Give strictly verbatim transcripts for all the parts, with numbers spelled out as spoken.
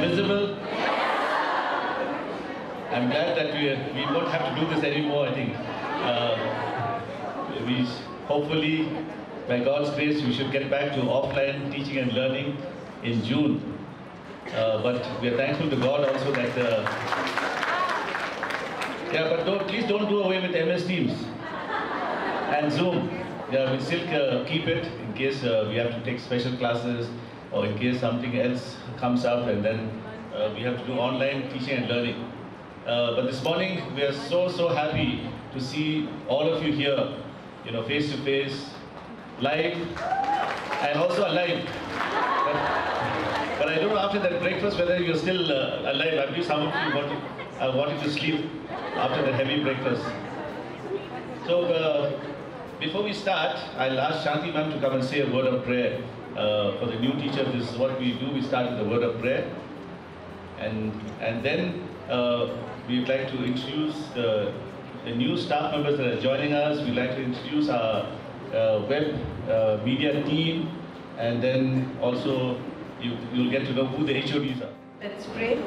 visible? I'm glad that we, we won't have to do this anymore, I think. Uh, we hopefully, by God's grace, we should get back to offline teaching and learning in June. Uh, but we are thankful to God also that... Uh, yeah, but don't, please don't do away with M S Teams and Zoom. Yeah, we'll still uh, keep it in case uh, we have to take special classes or in case something else comes up and then uh, we have to do online teaching and learning. Uh, but this morning we are so, so happy to see all of you here, you know, face to face, live, and also alive. But, but I don't know after that breakfast whether you're still uh, alive. I believe some of you wanted, uh, wanted to sleep after the heavy breakfast. So uh, before we start, I'll ask Shanti ma'am to come and say a word of prayer. Uh, for the new teacher, this is what we do. We start with a word of prayer. And, and then uh, we'd like to introduce the, the new staff members that are joining us. We'd like to introduce our uh, web uh, media team. And then also you, you'll get to know who the H O Ds are. Let's pray.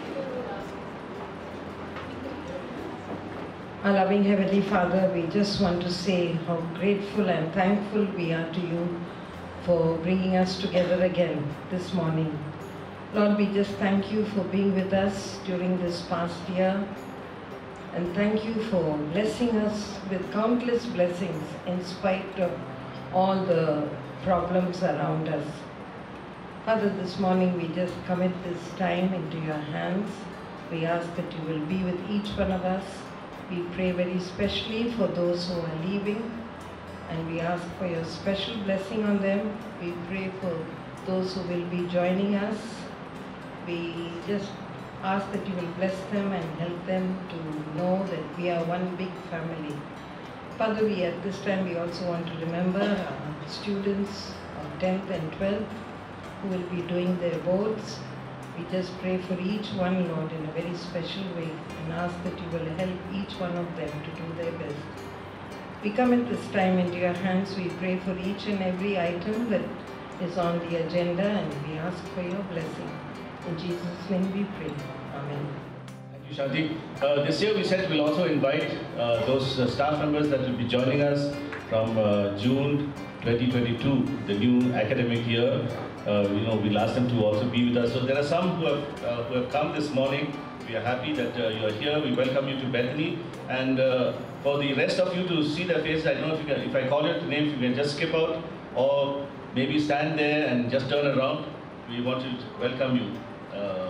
Our loving Heavenly Father, we just want to say how grateful and thankful we are to you for bringing us together again this morning. Lord, we just thank you for being with us during this past year, and thank you for blessing us with countless blessings in spite of all the problems around us. Father, this morning we just commit this time into your hands. We ask that you will be with each one of us. We pray very specially for those who are leaving, and we ask for your special blessing on them. We pray for those who will be joining us. We just ask that you will bless them and help them to know that we are one big family. Father, we at this time we also want to remember our students of tenth and twelfth who will be doing their boards. We just pray for each one, Lord, in a very special way, and ask that you will help each one of them to do their best. We come at this time into your hands. We pray for each and every item that is on the agenda, and we ask for your blessing. In Jesus' name we pray. Amen. Thank you, Shanti. Uh, this year we said we'll also invite uh, those uh, staff members that will be joining us from uh, June twenty twenty-two, the new academic year. Uh, you know, we'll ask them to also be with us. So there are some who have, uh, who have come this morning. We are happy that uh, you are here. We welcome you to Bethany. And uh, for the rest of you to see their faces, I don't know if, you can, if I call your names, you can just skip out or maybe stand there and just turn around. We want to welcome you. Uh,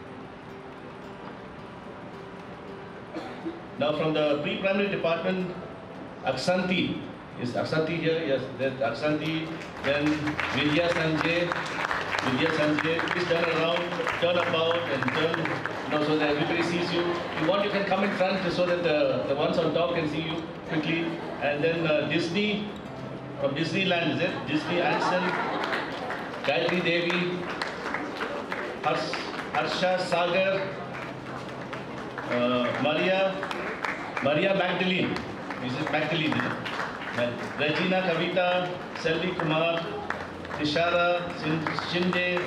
now from the pre-primary department, Aksanti. Is Aksanti here? Yes, there's Aksanti, then Vidya Sanjay. Vidya Sanjay, please turn around, turn about and turn, you know, so that everybody sees you. If you want, you can come in front so that the, the ones on top can see you quickly. And then uh, Disney, from Disneyland, is it? Disney Anson, Gayatri Devi, Hars, Harsha Sagar, uh, Maria, Maria Magdalene. This is Magdalene, is it? Regina Kavita, Selvi Kumar, Tishara, Shinde,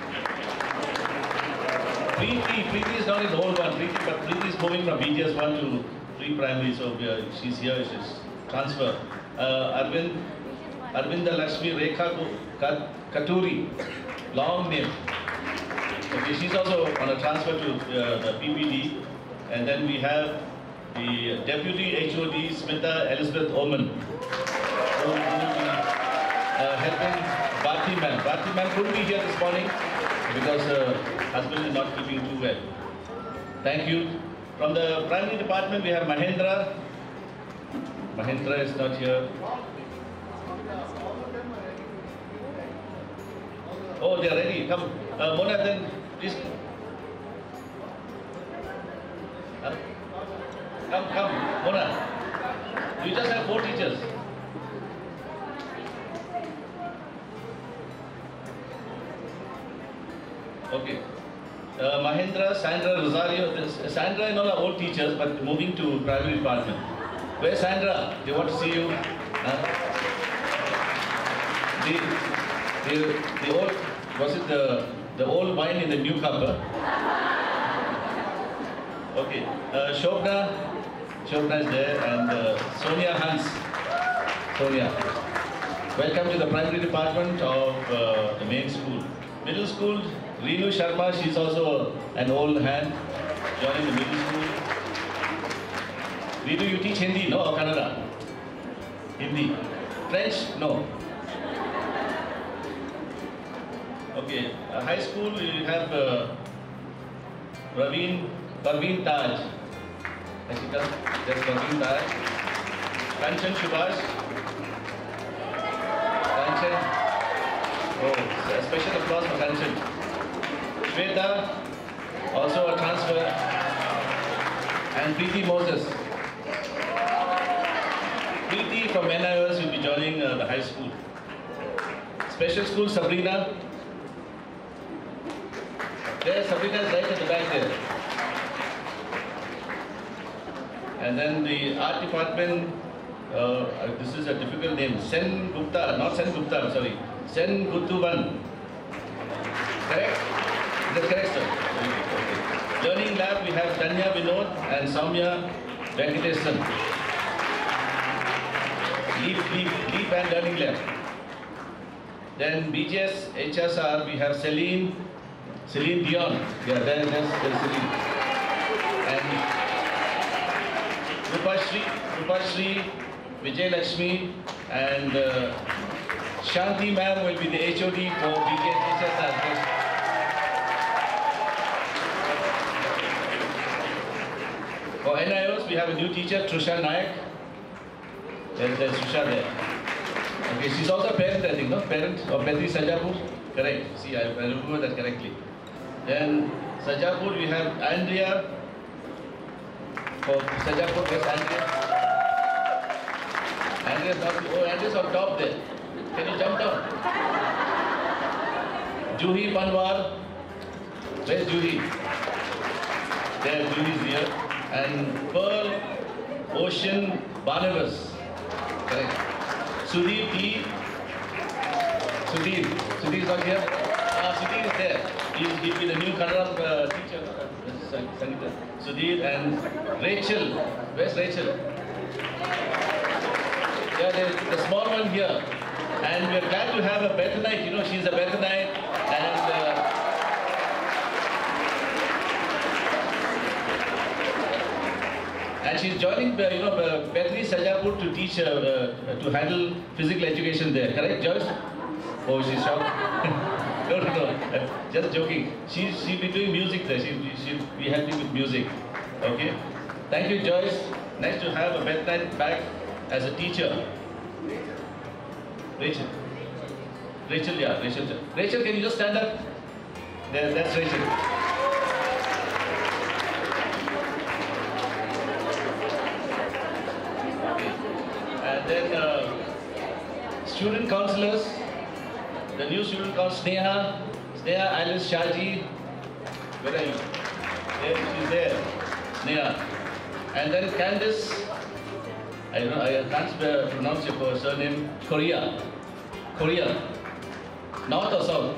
Preeti. Preeti is not in the old one, Preeti, but Preeti is moving from B G S one to pre-primary, so we are, she's here, she's transfer. Uh, Arvind, Arvinda Lakshmi Rekha Katuri, long name. Okay, she's also on a transfer to uh, the P P D. And then we have the Deputy H O D, Smita Elizabeth Oman, who will be uh, helping Bharti ma'am. Bharti ma'am couldn't be here this morning because her husband is not keeping too well. Thank you. From the primary department, we have Mahendra. Mahendra is not here. Oh, they are ready. Come. Uh, Mona, then please. Huh? Come, come, Mona. You just have four teachers. Okay. Uh, Mahendra, Sandra, Rosario. This, Sandra and all are old teachers, but moving to primary department. Where's Sandra? They want to see you. Huh? The, the, the old, was it the the old wine in the new cup. Huh? Okay, uh, Shobna, Shobna is there, and uh, Sonia Hans. Sonia. Welcome to the primary department of uh, the main school. Middle school, Reenu Sharma, she's also an old hand, joining the middle school. Reenu, you teach Hindi, no, or Kannada? Hindi. French? No. Okay, uh, high school, we have uh, Raveen, Parveen Taj. Ashika, there's Parveen Taj. Kanchan Subhash. Kanchan. Oh, a special applause for Kanchan. Shweta, also a transfer. And Preeti Moses. Preeti from N I O S will be joining uh, the high school. Special school, Sabrina. There, Sabrina is right at the back there. And then the art department, uh, this is a difficult name, Sen Gupta, not Sen Gupta, I'm sorry, Sen Guttuvan. Correct? Is that correct, sir? Okay. Learning lab, we have Tanya Vinod and Soumya Venkatesan. Leap, leap, leap and learning lab. Then B J S H S R, we have Celine, Celine Dion. Yeah, there, there's, there's Celine. And Rupashri, Rupashri, Vijay Lakshmi, and uh, Shanti ma'am will be the H O D for B J S H S R. For N I O S, we have a new teacher, Trusha Nayak. There's, there's Trusha there. Okay, she's also a parent, I think, no? Parent of Bethany Sarjapur? Correct. See, I, I remember that correctly. Then Sarjapur, we have Andrea. For Sarjapur, there's Andrea. Andrea's not, oh, Andrea's on top there. Can you jump down? Juhi Panwar. Where's Juhi? There, Juhi's here. And Pearl Ocean Barnabas. Correct. Sudhir T. Sudhir. Sudhir is not here? Ah, Sudhir is there. He'll, he'll be the new Kannada uh, teacher. Uh, Sangeeta. Sudhir and Rachel. Where's Rachel? Yeah, there's the small one here. And we're glad to have a Bethanite. You know, she's a Bethanite. And uh, and she's joining, uh, you know, uh, Bethany Sarjapur to teach, uh, uh, to handle physical education there. Correct, Joyce? Oh, she's shocked. No, no, no. Uh, just joking. She, she'll be doing music there. She, she'll be helping with music. Okay? Thank you, Joyce. Nice to have a Bethanite back as a teacher. Rachel. Rachel, yeah, Rachel. Rachel, can you just stand up? There, that's Rachel. And then uh, student counselors, the new student counselor, Sneha, Sneha Alice Shaji. Where are you? There, she's there. Sneha. And then Candice, I, don't know, I can't pronounce your surname, Korea. Korea. North or south?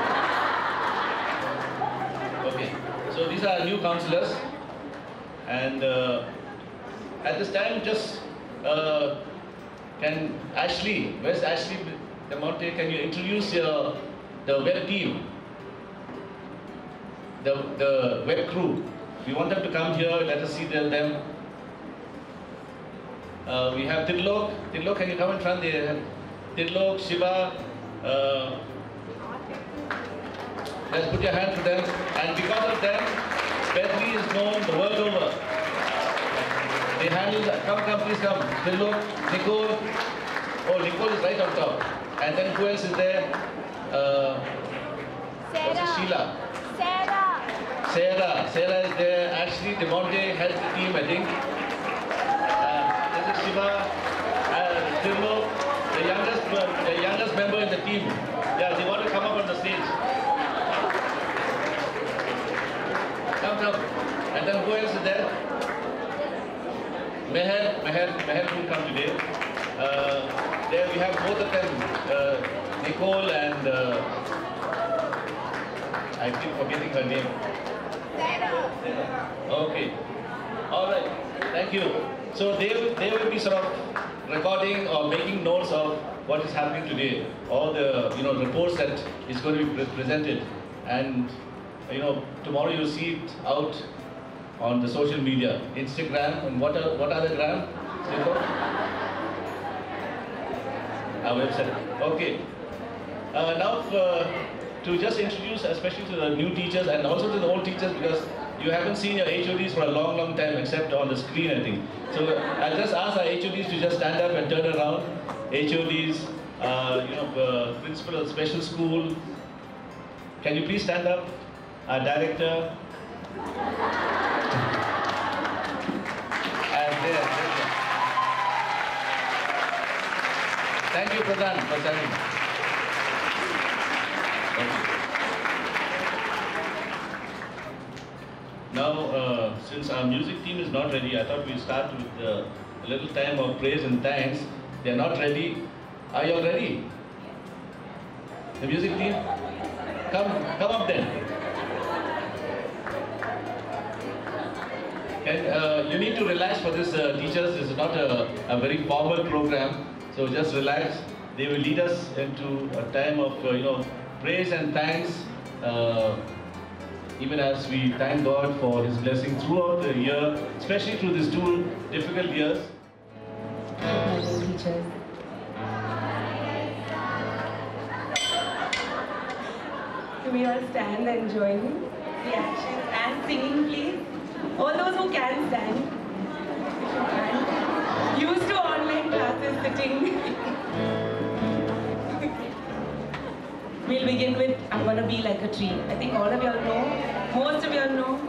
Okay. So these are new counselors. And uh, at this time, just uh, can Ashley, where's Ashley De Monte, can you introduce uh, the web team, the, the web crew? We want them to come here, let us see them. Uh, we have Tidlok. Tidlok, can you come in front there? Tidlok, Shiva. Uh, let's put your hand to them. And because of them, Bethany is known the world over. They handle, come, come, please come. Tidlok, Nicole. Oh, Nicole is right on top. And then who else is there? Uh, what's it, Sheila? Sarah. Sarah. Sarah is there. Ashley De Monte has the team, I think. Shiva, uh, Tirlo, the youngest, uh, the youngest member in the team. Yeah, they want to come up on the stage. Come, come. And then who else is there? Meher, Meher, Meher couldn't come today. Uh, there we have both of them, uh, Nicole and uh, I keep forgetting her name. Okay. All right. Thank you. So they will, they will be sort of recording or making notes of what is happening today, all the you know reports that is going to be pre presented, and you know tomorrow you'll see it out on the social media, Instagram, and what are what other gram? Our website. Okay. Uh, now uh, to just introduce, especially to the new teachers and also to the old teachers, because you haven't seen your H O Ds for a long, long time, except on the screen, I think. So I'll just ask our H O Ds to just stand up and turn around. H O Ds, uh, you know, uh, principal of special school. Can you please stand up? Our director. And there, there. Thank you, Pradhan, for standing. Okay. Now, uh, since our music team is not ready, I thought we'd start with uh, a little time of praise and thanks. They're not ready. Are you all ready? The music team? Come, come up then. And uh, you need to relax for this, uh, teachers. This is not a, a very formal program, so just relax. They will lead us into a time of uh, you know praise and thanks, uh, even as we thank God for His blessing throughout the year, especially through these two difficult years. Teachers. Can we all stand and join the actions and singing, please? All those who can stand, if you can. Used to online classes sitting. We'll begin with I'm Gonna Be Like a Tree. I think all of y'all know, most of y'all know.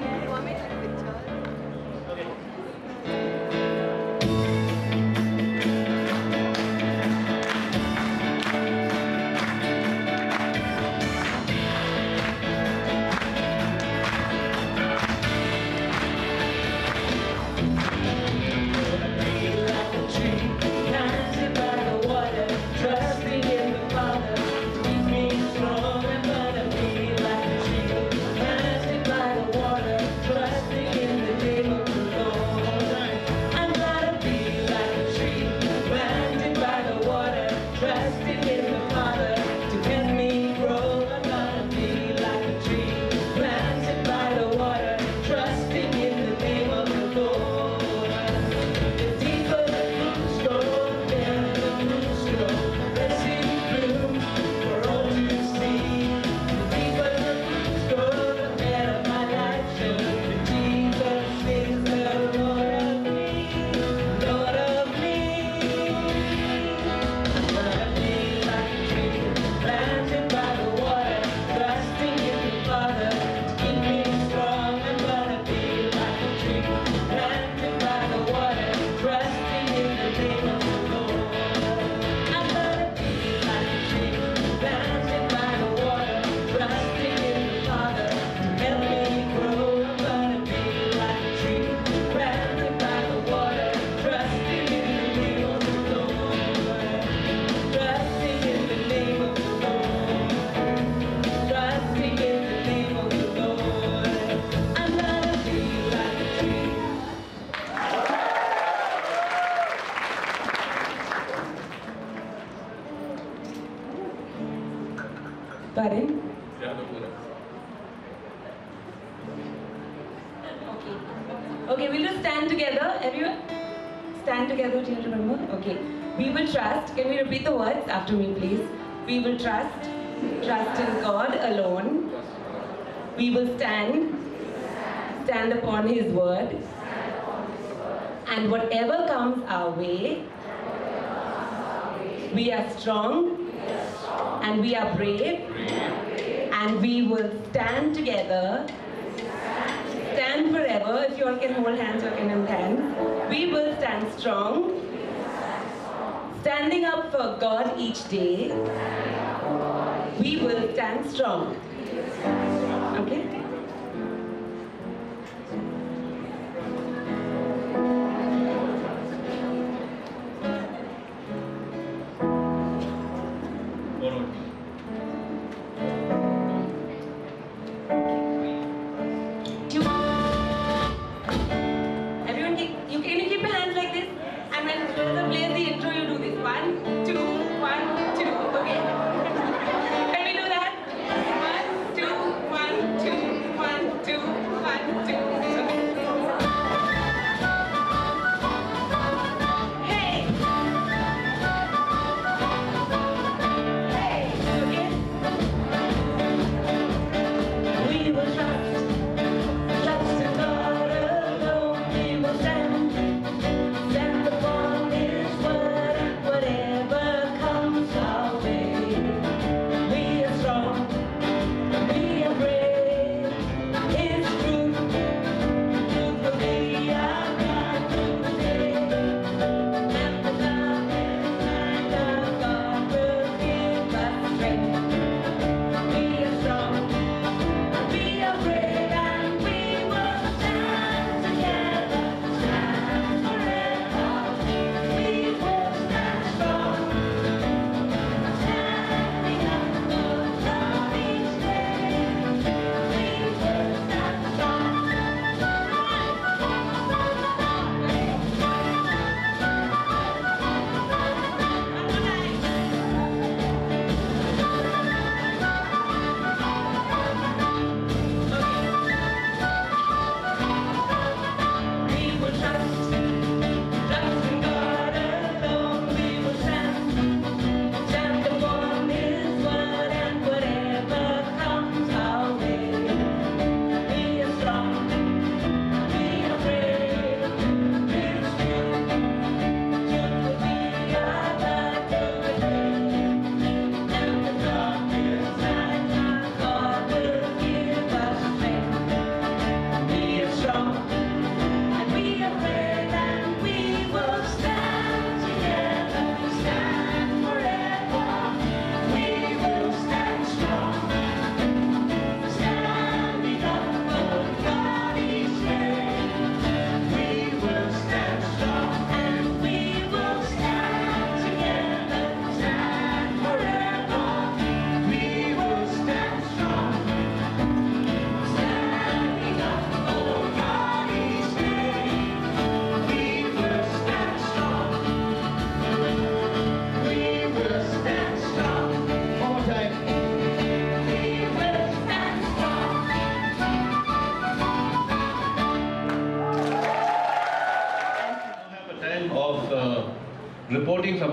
Pardon? Yeah, no, no. Okay. Okay, we'll just stand together. Everyone? Stand together, do you remember? Okay. We will trust. Can we repeat the words after me, please? We will trust. Trust in God alone. We will stand. Stand upon His word. And whatever comes our way, we are strong. And we are brave, and we will stand together, stand forever. If you all can hold hands, you can hold hands. We will stand strong, standing up for God each day. We will stand strong. Okay?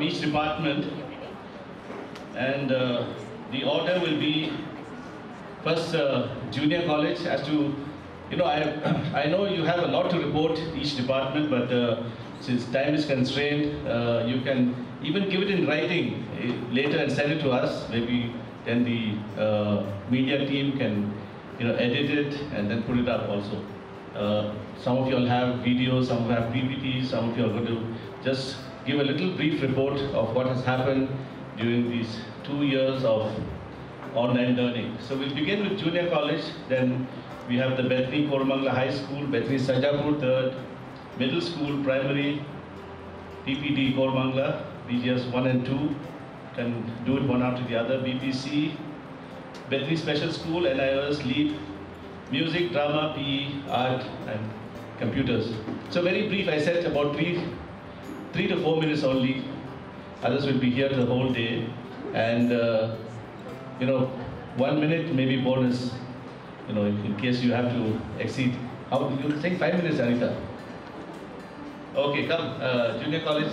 each department. And uh, the order will be first uh, junior college as to, you know, I, I know you have a lot to report each department, but uh, since time is constrained, uh, you can even give it in writing uh, later and send it to us. Maybe then the uh, media team can, you know, edit it and then put it up also. Uh, some of you all have videos, some have P P Ts, some of you are going to just give a little brief report of what has happened during these two years of online learning. So we'll begin with junior college, then we have the Bethany Koramangala High School, Bethany Sarjapur third, middle school, primary, P P D Koramangala, B G S one and two, can do it one after the other, B P C, Bethany Special School, N I O S, LEAP, music, drama, P E, art, and computers. So very brief, I said about three, three to four minutes only. Others will be here the whole day. And, uh, you know, one minute maybe bonus, you know, in case you have to exceed. How, you take five minutes, Anita. Okay, come, uh, junior college.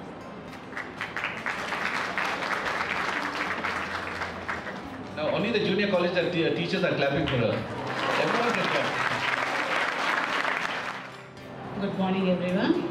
Now, only the junior college that the teachers are clapping for her. Everyone can clap. Good morning, everyone.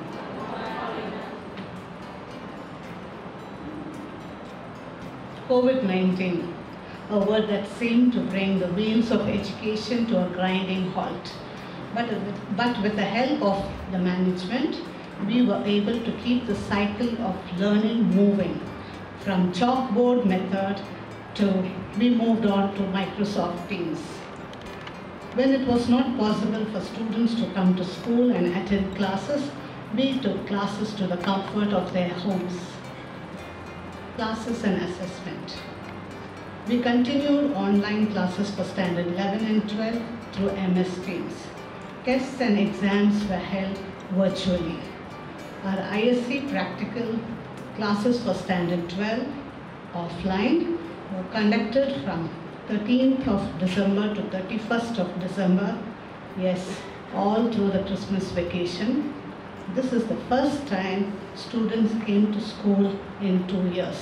COVID nineteen, a word that seemed to bring the wheels of education to a grinding halt. But with, but with the help of the management, we were able to keep the cycle of learning moving. From chalkboard method to, we moved on to Microsoft Teams. When it was not possible for students to come to school and attend classes, we took classes to the comfort of their homes. Classes and assessment. We continued online classes for standard eleven and twelve through M S Teams. Tests and exams were held virtually. Our I S C practical classes for standard twelve offline were conducted from thirteenth of December to thirty-first of December. Yes, all through the Christmas vacation. This is the first time students came to school in two years.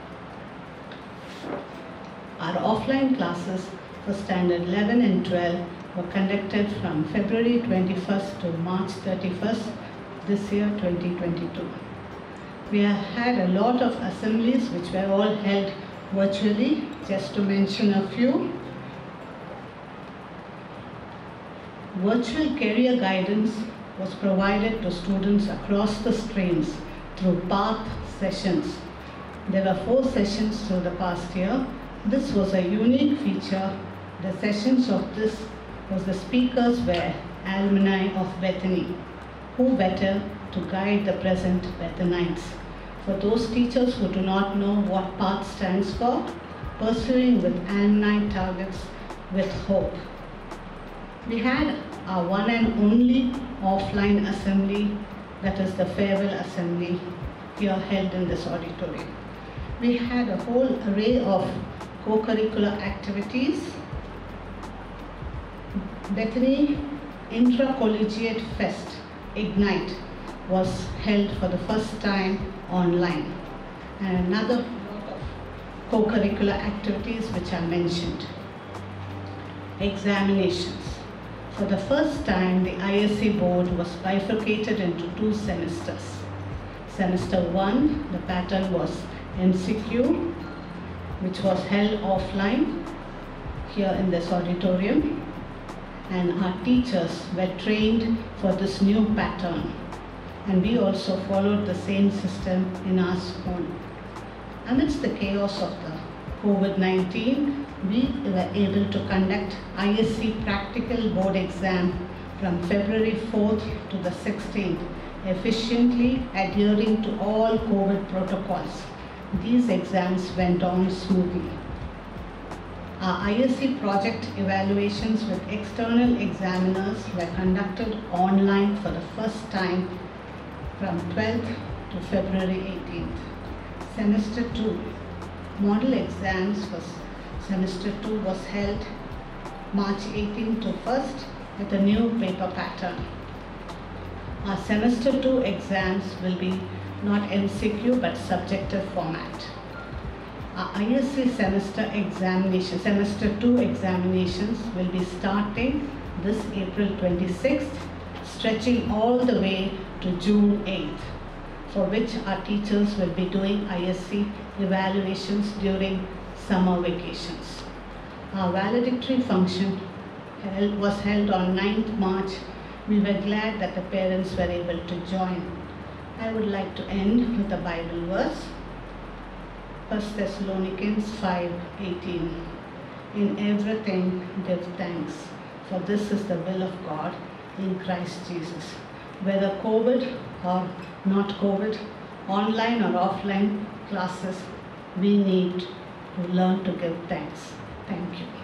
Our offline classes for standard eleven and twelve were conducted from February twenty-first to March thirty-first this year, twenty twenty-two. We have had a lot of assemblies which were all held virtually, just to mention a few. Virtual career guidance was provided to students across the streams through path sessions. There were four sessions through the past year. This was a unique feature. The sessions of this was the speakers were alumni of Bethany. Who better to guide the present Bethanites? For those teachers who do not know what PATH stands for, pursuing with alumni targets with hope. We had our one and only offline assembly, that is the farewell assembly, here held in this auditorium. We had a whole array of co-curricular activities. Bethany Intra-Collegiate Fest, Ignite, was held for the first time online. And another lot of co-curricular activities which are mentioned. Examinations. For the first time, the I S C board was bifurcated into two semesters. Semester one, the pattern was M C Q, which was held offline here in this auditorium. And our teachers were trained for this new pattern. And we also followed the same system in our school. Amidst the chaos of the COVID nineteen, we were able to conduct I S C practical board exam from February fourth to the sixteenth, efficiently adhering to all COVID protocols. These exams went on smoothly. Our I S C project evaluations with external examiners were conducted online for the first time from twelfth to February eighteenth. Semester two, model exams for semester two was held March eighteenth to first with a new paper pattern. Our semester two exams will be not M C Q but subjective format. Our I S C semester examination, semester two examinations will be starting this April twenty-sixth, stretching all the way to June eighth, for which our teachers will be doing I S C evaluations during summer vacations. Our valedictory function held, was held on ninth March. We were glad that the parents were able to join. I would like to end with a Bible verse. First Thessalonians five eighteen. In everything give thanks, for this is the will of God in Christ Jesus. Whether COVID or not COVID, online or offline classes, we need to learn to give thanks. Thank you.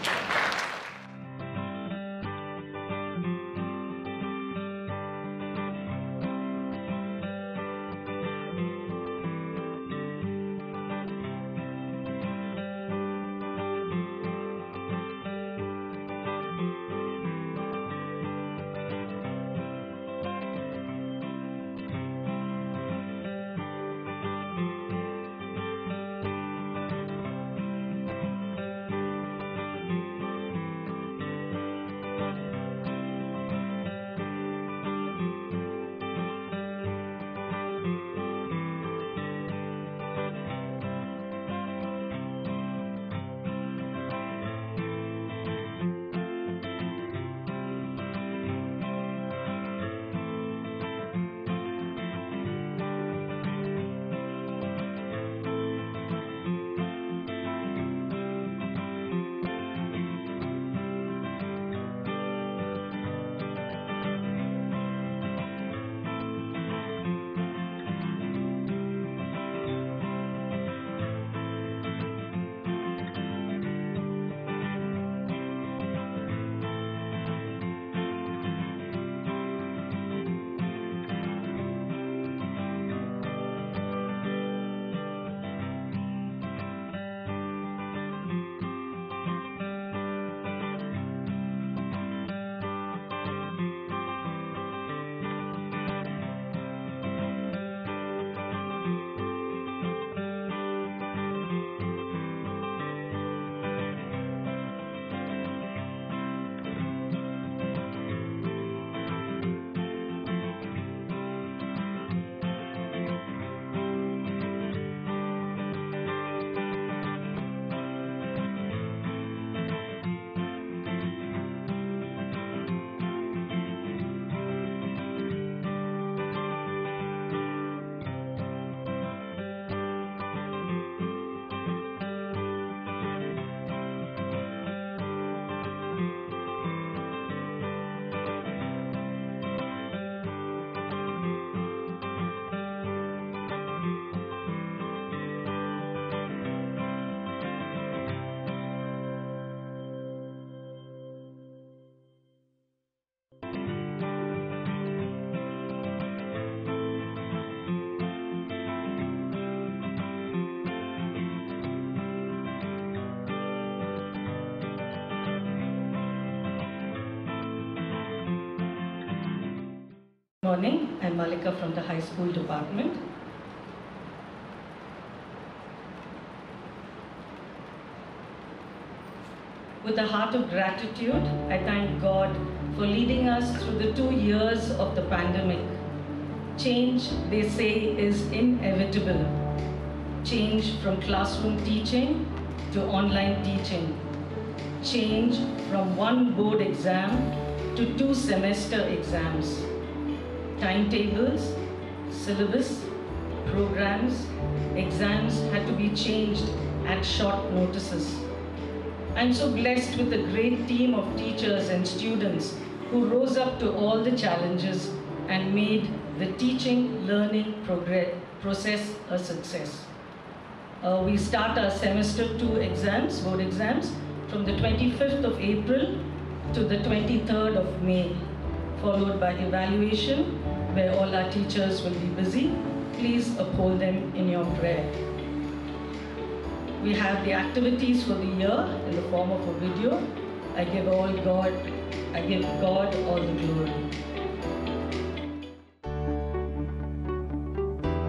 Good morning, I'm Malika from the High School Department. With a heart of gratitude, I thank God for leading us through the two years of the pandemic. Change, they say, is inevitable. Change from classroom teaching to online teaching. Change from one board exam to two semester exams. Timetables, syllabus, programs, exams had to be changed at short notices. I'm so blessed with a great team of teachers and students who rose up to all the challenges and made the teaching learning progress, process a success. Uh, we start our semester two exams, board exams, from the twenty-fifth of April to the twenty-third of May, followed by evaluation, where all our teachers will be busy. Please uphold them in your prayer. We have the activities for the year in the form of a video. I give all God, I give God all the glory.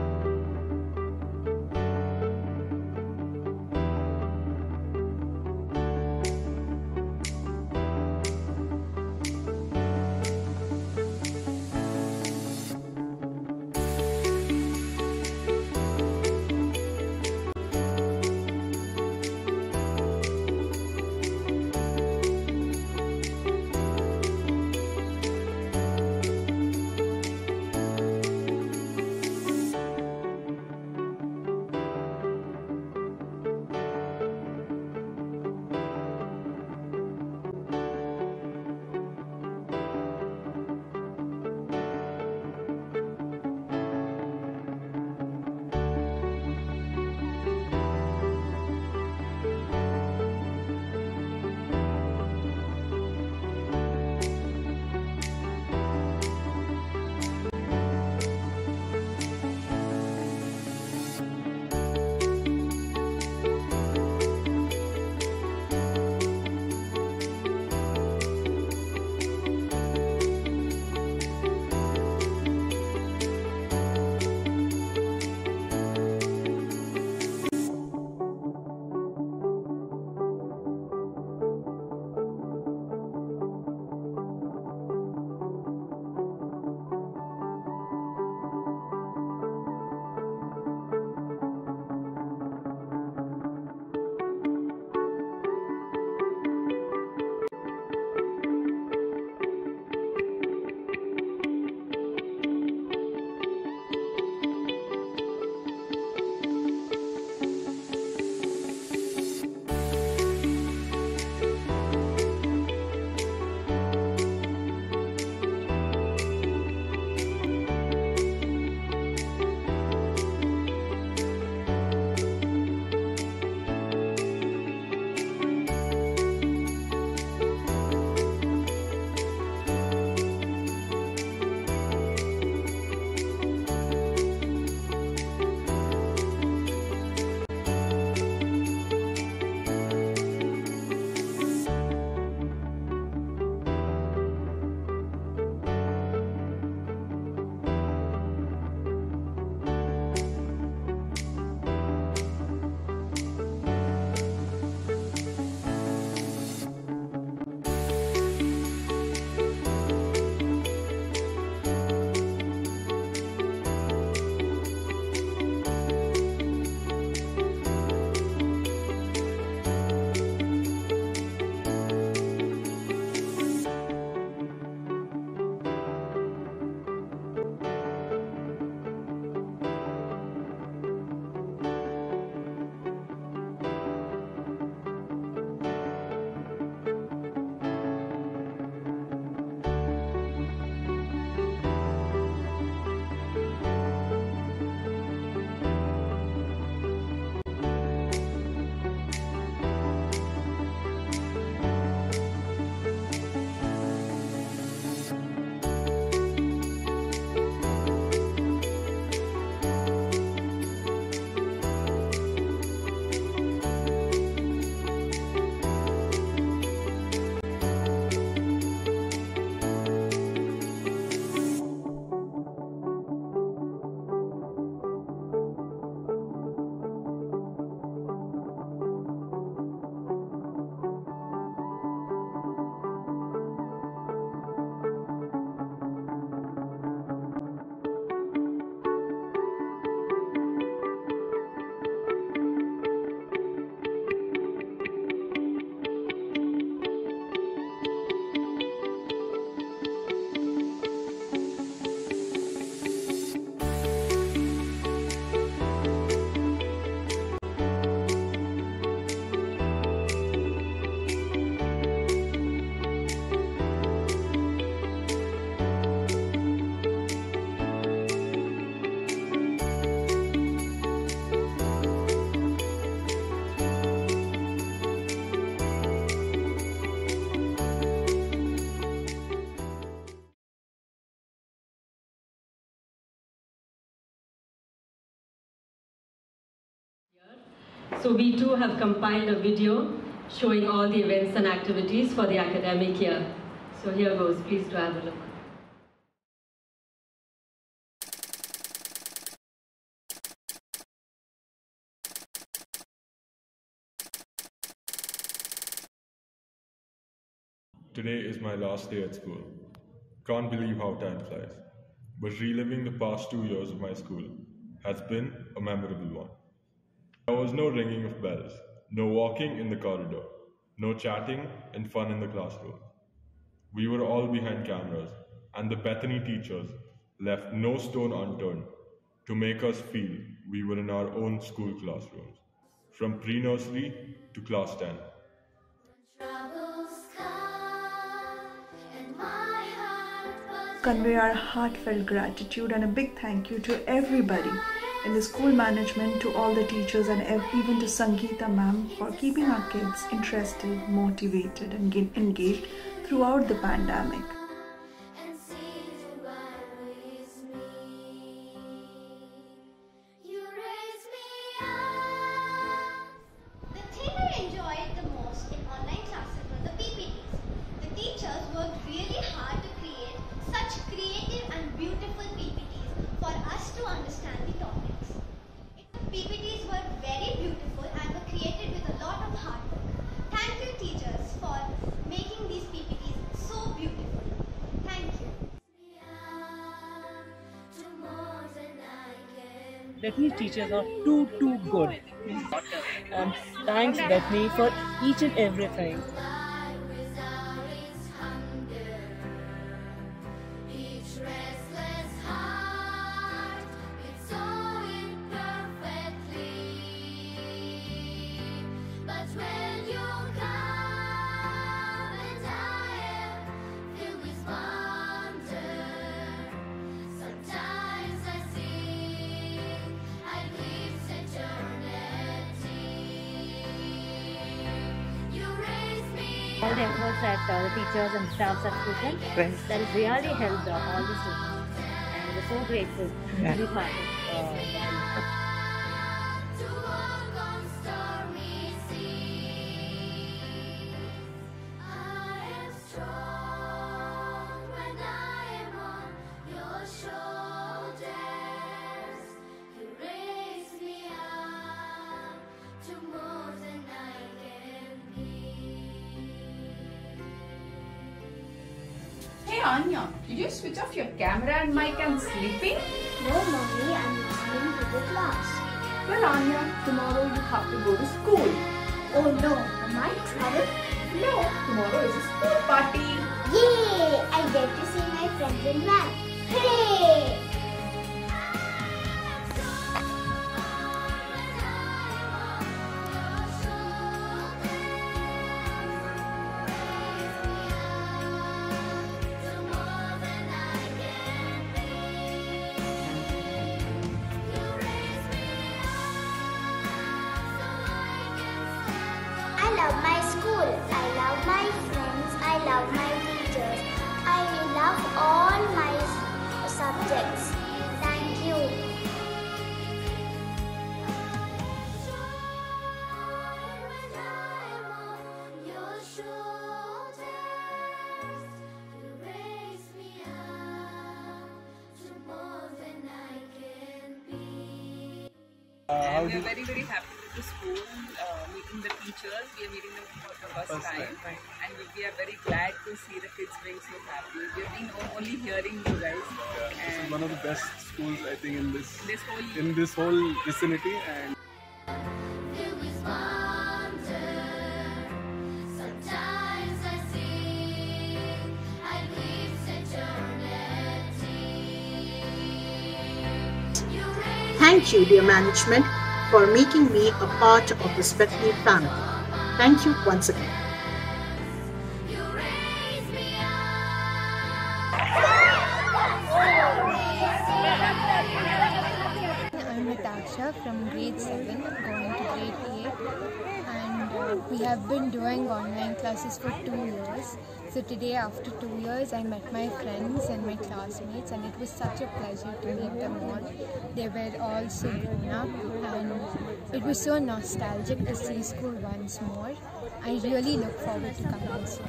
So we too have compiled a video showing all the events and activities for the academic year. So here goes, please do have a look. Today is my last day at school. Can't believe how time flies. But reliving the past two years of my school has been a memorable one. There was no ringing of bells, no walking in the corridor, no chatting and fun in the classroom. We were all behind cameras, and the Bethany teachers left no stone unturned to make us feel we were in our own school classrooms, from pre-nursery to class ten. Convey our heartfelt gratitude and a big thank you to everybody in the school management, to all the teachers, and even to Sangeeta ma'am for keeping our kids interested, motivated and engaged throughout the pandemic. Bethany's teachers are too, too good. And thanks, Bethany, for each and everything. All the efforts that uh, the teachers and staffs have put in, right. That has really helped uh, all the students, and we're so grateful yeah. to be part of uh, Hey Anya, did you switch off your camera and mic and sleeping? No, Mommy, I'm listening to the class. Well, Anya, tomorrow you have to go to school. Oh no, am I in trouble? No, tomorrow is a school party. Yay! I get to see my friends in math. Hooray! I love my school, I love my friends, I love my teachers, I love all my subjects. Thank you. And we are very, very happy with the school, uh, meeting the teachers. We are meeting them for the first, first time. time. And we are very glad to see the kids being so happy. We have been only hearing you guys. Yeah, and this is one of the best schools, I think, in this, in this whole, in this whole vicinity. And thank you, dear management, for making me a part of this Bethany family. Thank you once again. I'm Natasha from grade seven, going to grade eight, and uh, we have been doing online classes for two years. So today, after two years, I met my friends and my classmates, and it was such a pleasure to meet them all. They were all so grown up, and it was so nostalgic to see school once more. I really look forward to coming soon.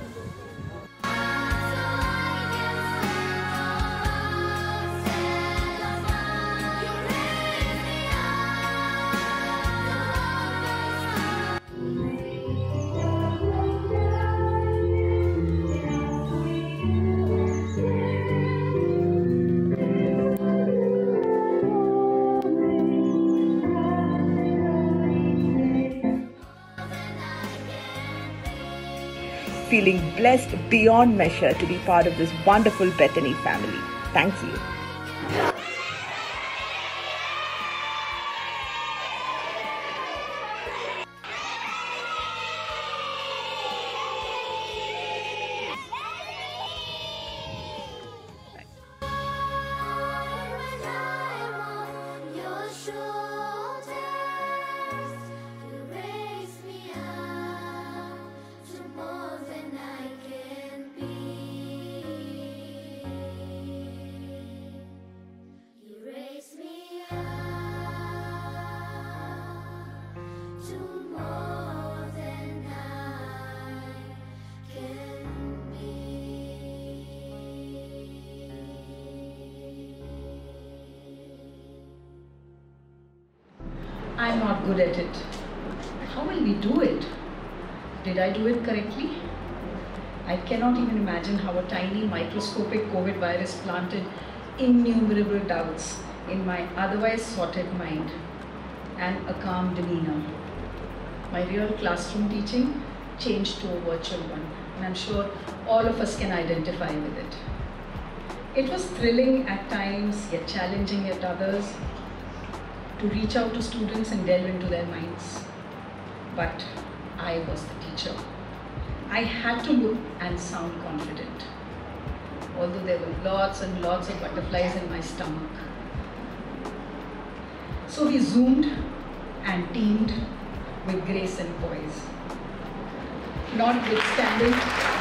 Feeling blessed beyond measure to be part of this wonderful Bethany family. Thank you. I'm not good at it. How will we do it? Did I do it correctly? I cannot even imagine how a tiny microscopic COVID virus planted innumerable doubts in my otherwise sorted mind and a calm demeanor. My real classroom teaching changed to a virtual one, and I'm sure all of us can identify with it. It was thrilling at times, yet challenging at others, to reach out to students and delve into their minds. But I was the teacher. I had to look and sound confident, although there were lots and lots of butterflies in my stomach. So we zoomed and teamed with grace and poise. Notwithstanding,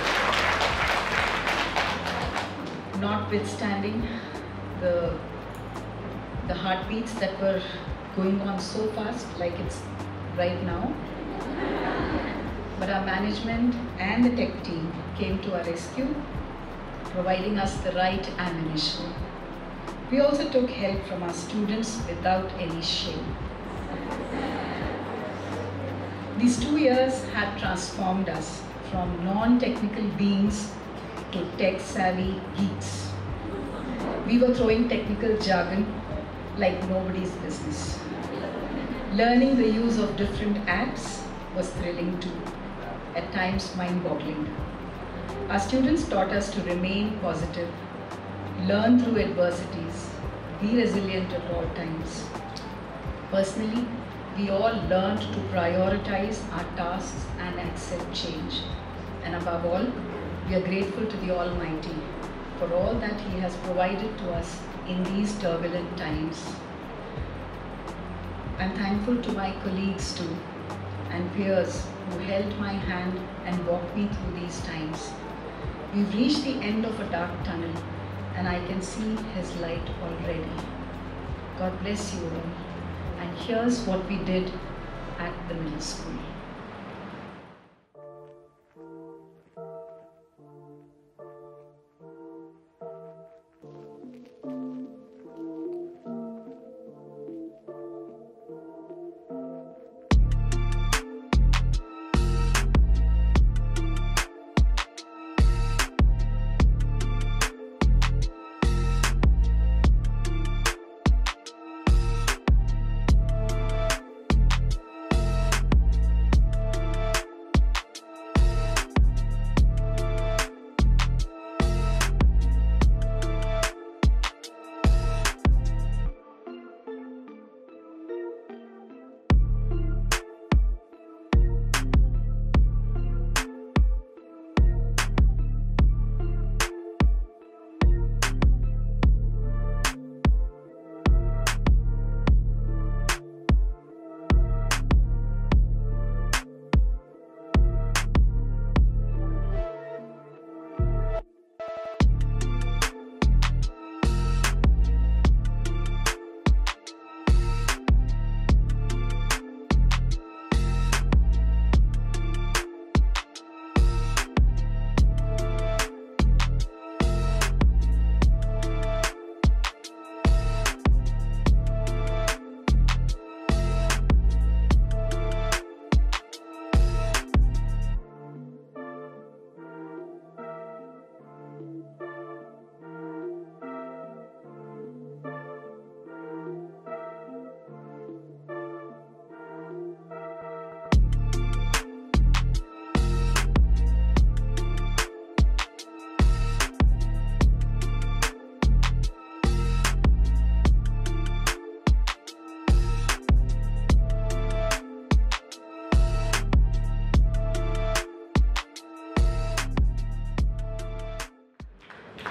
notwithstanding the, the heartbeats that were going on so fast, like it's right now. But our management and the tech team came to our rescue, providing us the right ammunition. We also took help from our students without any shame. These two years had transformed us from non-technical beings to tech-savvy geeks. We were throwing technical jargon like nobody's business. Learning the use of different apps was thrilling too, at times mind-boggling. Our students taught us to remain positive, learn through adversities, be resilient at all times. Personally, we all learned to prioritize our tasks and accept change. And above all, we are grateful to the Almighty for all that He has provided to us in these turbulent times. I'm thankful to my colleagues too, and peers who held my hand and walked me through these times. We've reached the end of a dark tunnel, and I can see His light already. God bless you all. And here's what we did at the middle school.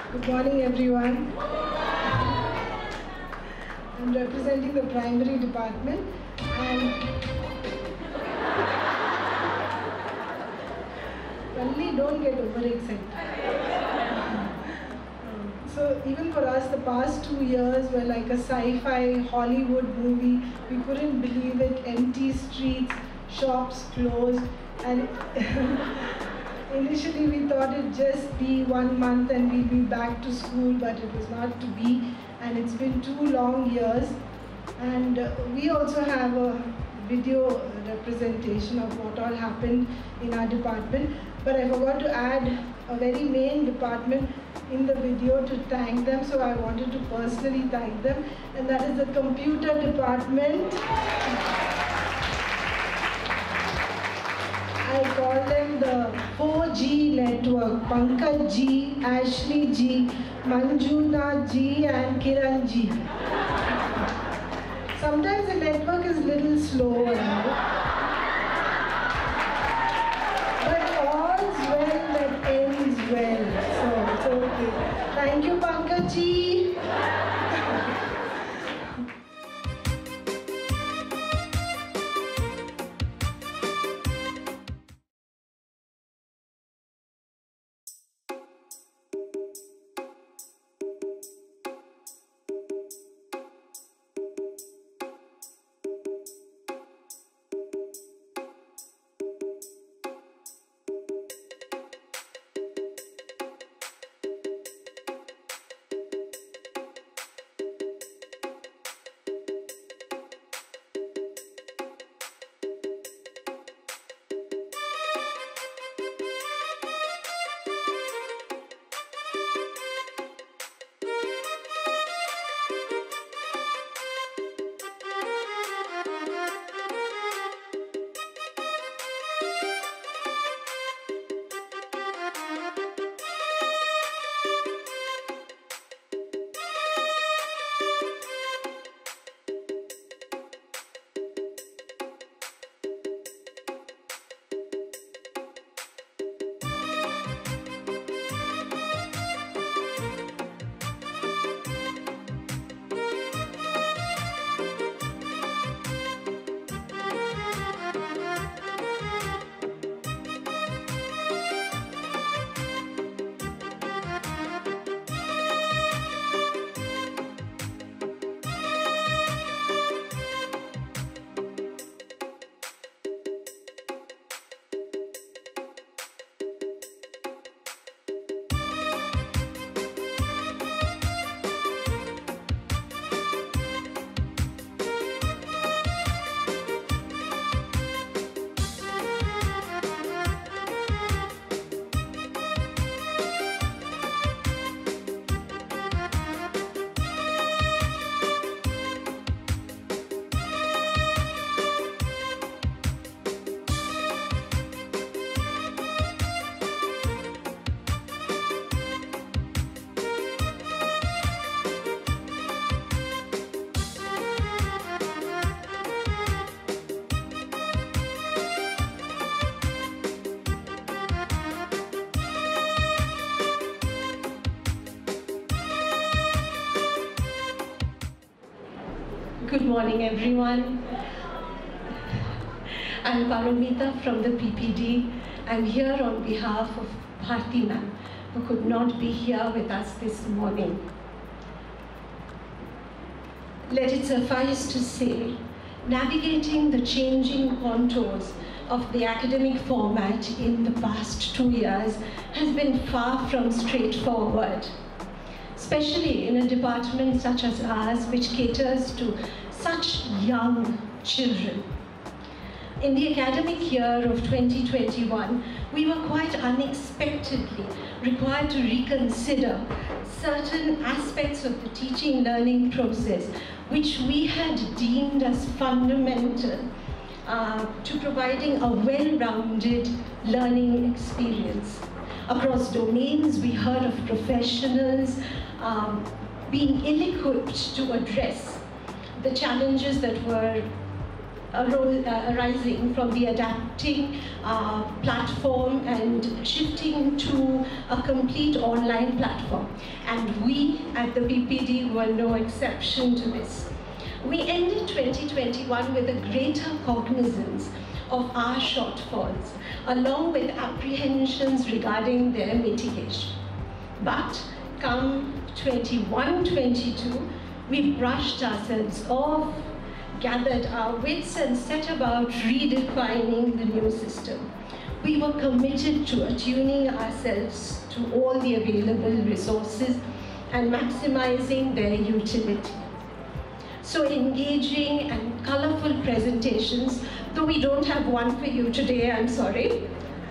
Good morning, everyone. I'm representing the primary department, and only don't get overexcited. So even for us, the past two years were like a sci-fi Hollywood movie. We couldn't believe it. Empty streets, shops closed, and initially we thought it'd just be one month and we'd be back to school, but it was not to be, and it's been two long years. And uh, we also have a video representation of what all happened in our department, but I forgot to add a very main department in the video to thank them, so I wanted to personally thank them, and that is the computer department. I call them the four G network: Pankaj Ji, Ashley Ji, Manjuna Ji and Kiran Ji. Sometimes the network is a little slower, but all's well that ends well, so it's okay. Thank you, Pankaj Ji. Good morning, everyone. I'm Paramita from the P P D. I'm here on behalf of Bharti ma'am, who could not be here with us this morning. Let it suffice to say, navigating the changing contours of the academic format in the past two years has been far from straightforward, especially in a department such as ours, which caters to such young children. In the academic year of twenty twenty-one, we were quite unexpectedly required to reconsider certain aspects of the teaching learning process, which we had deemed as fundamental uh, to providing a well-rounded learning experience. Across domains, we heard of professionals um, being ill-equipped to address the challenges that were arising from the adapting uh, platform and shifting to a complete online platform. And we at the P P D were no exception to this. We ended twenty twenty-one with a greater cognizance of our shortfalls, along with apprehensions regarding their mitigation. But come twenty-one twenty-two, we brushed ourselves off, gathered our wits and set about redefining the new system. We were committed to attuning ourselves to all the available resources and maximizing their utility. So engaging and colorful presentations, though we don't have one for you today, I'm sorry.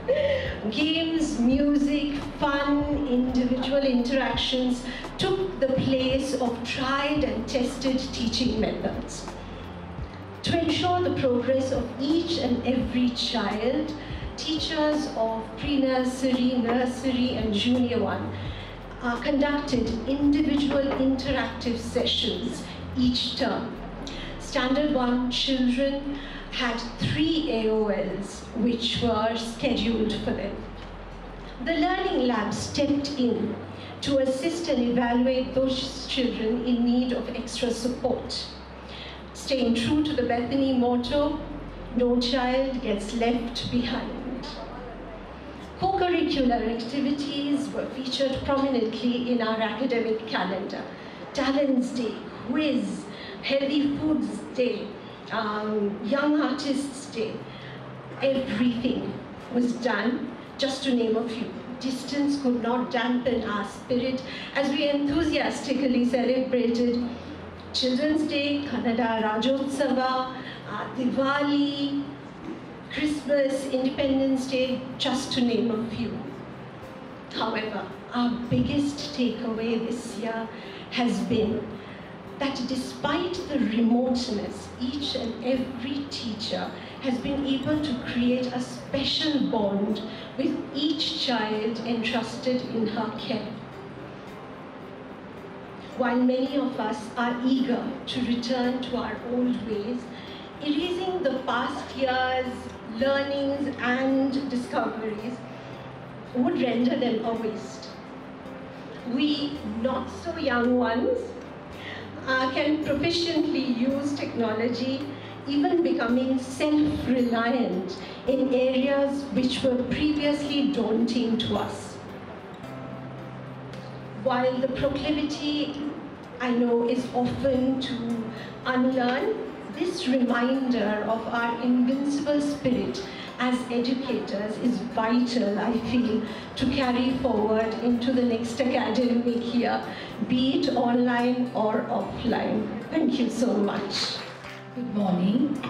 Games, music, fun, individual interactions took the place of tried and tested teaching methods. To ensure the progress of each and every child, teachers of pre-nursery, nursery and junior one uh, conducted individual interactive sessions each term. Standard one children had three A O Ls which were scheduled for them. The Learning Lab stepped in to assist and evaluate those children in need of extra support. Staying true to the Bethany motto, no child gets left behind. Co-curricular activities were featured prominently in our academic calendar. Talents Day, Quiz, Healthy Foods Day, um, Young Artists Day. Everything was done, just to name a few. Distance could not dampen our spirit as we enthusiastically celebrated Children's Day, Kannada Rajotsava, uh, Diwali, Christmas, Independence Day, just to name a few. However, our biggest takeaway this year has been that despite the remoteness, each and every teacher has been able to create a special bond with each child entrusted in her care. While many of us are eager to return to our old ways, erasing the past year's learnings and discoveries would render them a waste. We not so young ones uh, can proficiently use technology, even becoming self-reliant in areas which were previously daunting to us. While the proclivity, I know, is often to unlearn, this reminder of our invincible spirit as educators is vital, I feel, to carry forward into the next academic year, be it online or offline. Thank you so much. Good morning.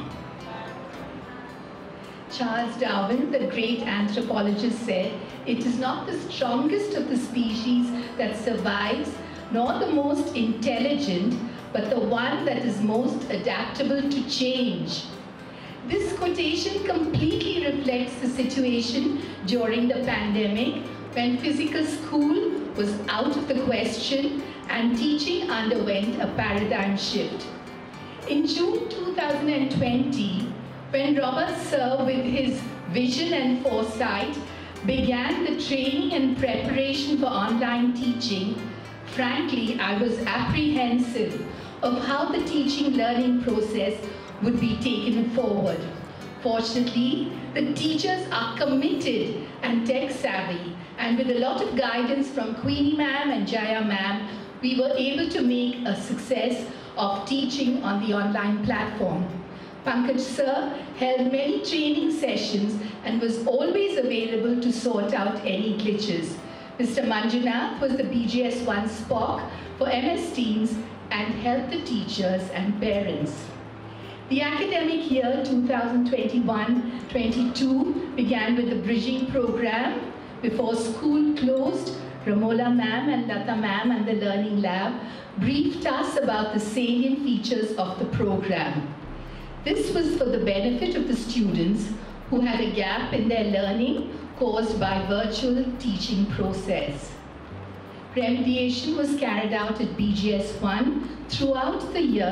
Charles Darwin, the great anthropologist, said, "It is not the strongest of the species that survives, nor the most intelligent, but the one that is most adaptable to change." This quotation completely reflects the situation during the pandemic, when physical school was out of the question and teaching underwent a paradigm shift. In June two thousand twenty, when Robert Sir, with his vision and foresight, began the training and preparation for online teaching, frankly, I was apprehensive of how the teaching learning process would be taken forward. Fortunately, the teachers are committed and tech savvy, and with a lot of guidance from Queenie ma'am and Jaya ma'am, we were able to make a success of teaching on the online platform. Pankaj sir held many training sessions and was always available to sort out any glitches. Mister Manjunath was the B G S one Spock for M S Teams and helped the teachers and parents. The academic year two thousand twenty-one twenty-two began with the bridging program. Before school closed, Ramola ma'am and Lata ma'am and the Learning Lab briefed us about the salient features of the program. This was for the benefit of the students who had a gap in their learning caused by virtual teaching process. Remediation was carried out at B G S one throughout the year for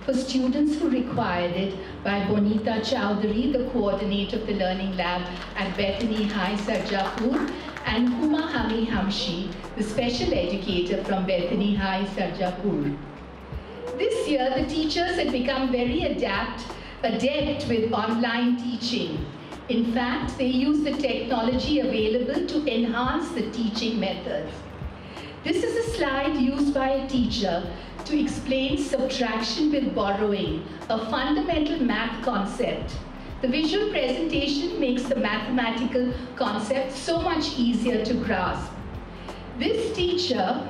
for students who required it by Bonita Chowdhury, the coordinator of the Learning Lab at Bethany High, Sarjapur, and Huma Hami Hamshi, the special educator from Bethany High, Sarjapur. This year, the teachers had become very adept, adept with online teaching. In fact, they use the technology available to enhance the teaching methods. This is a slide used by a teacher to explain subtraction with borrowing, a fundamental math concept. The visual presentation makes the mathematical concept so much easier to grasp. This teacher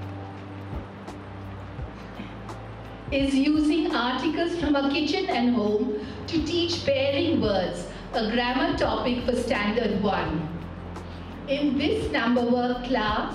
is using articles from her kitchen and home to teach pairing words, a grammar topic for Standard one. In this number work class,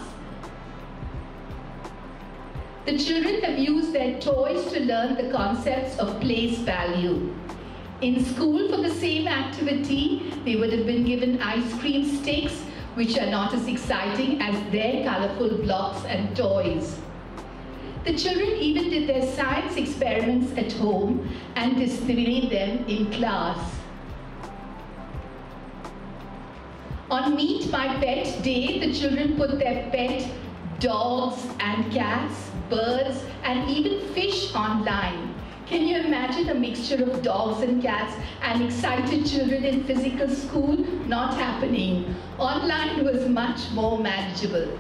the children have used their toys to learn the concepts of place value. In school, for the same activity, they would have been given ice cream sticks, which are not as exciting as their colorful blocks and toys. The children even did their science experiments at home and displayed them in class. On Meet My Pet Day, the children put their pet dogs and cats, birds, and even fish online. Can you imagine a mixture of dogs and cats and excited children in physical school? Not happening. Online was much more manageable.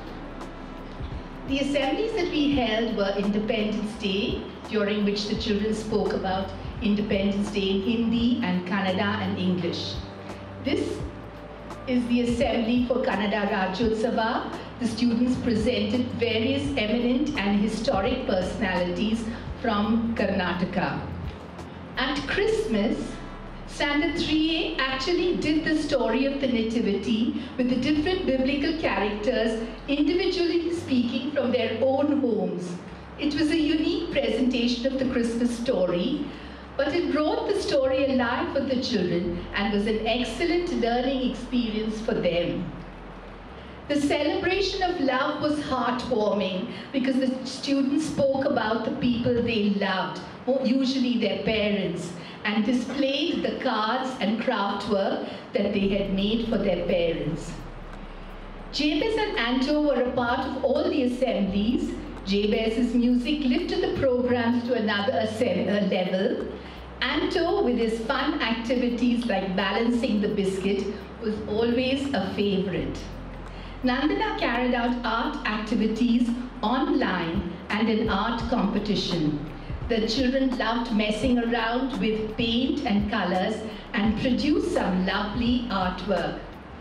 The assemblies that we held were Independence Day, during which the children spoke about Independence Day in Hindi and Kannada and English. This is the assembly for Kannada Rajyotsava. The students presented various eminent and historic personalities from Karnataka. At Christmas, Standard three A actually did the story of the Nativity with the different biblical characters individually speaking from their own homes. It was a unique presentation of the Christmas story, but it brought the story alive for the children and was an excellent learning experience for them. The celebration of love was heartwarming because the students spoke about the people they loved, usually their parents, and displayed the cards and craft work that they had made for their parents. Jabez and Anto were a part of all the assemblies. Jabez's music lifted the programs to another level. Anto, with his fun activities like balancing the biscuit, was always a favorite. Nandana carried out art activities online and an art competition. The children loved messing around with paint and colors and produced some lovely artwork.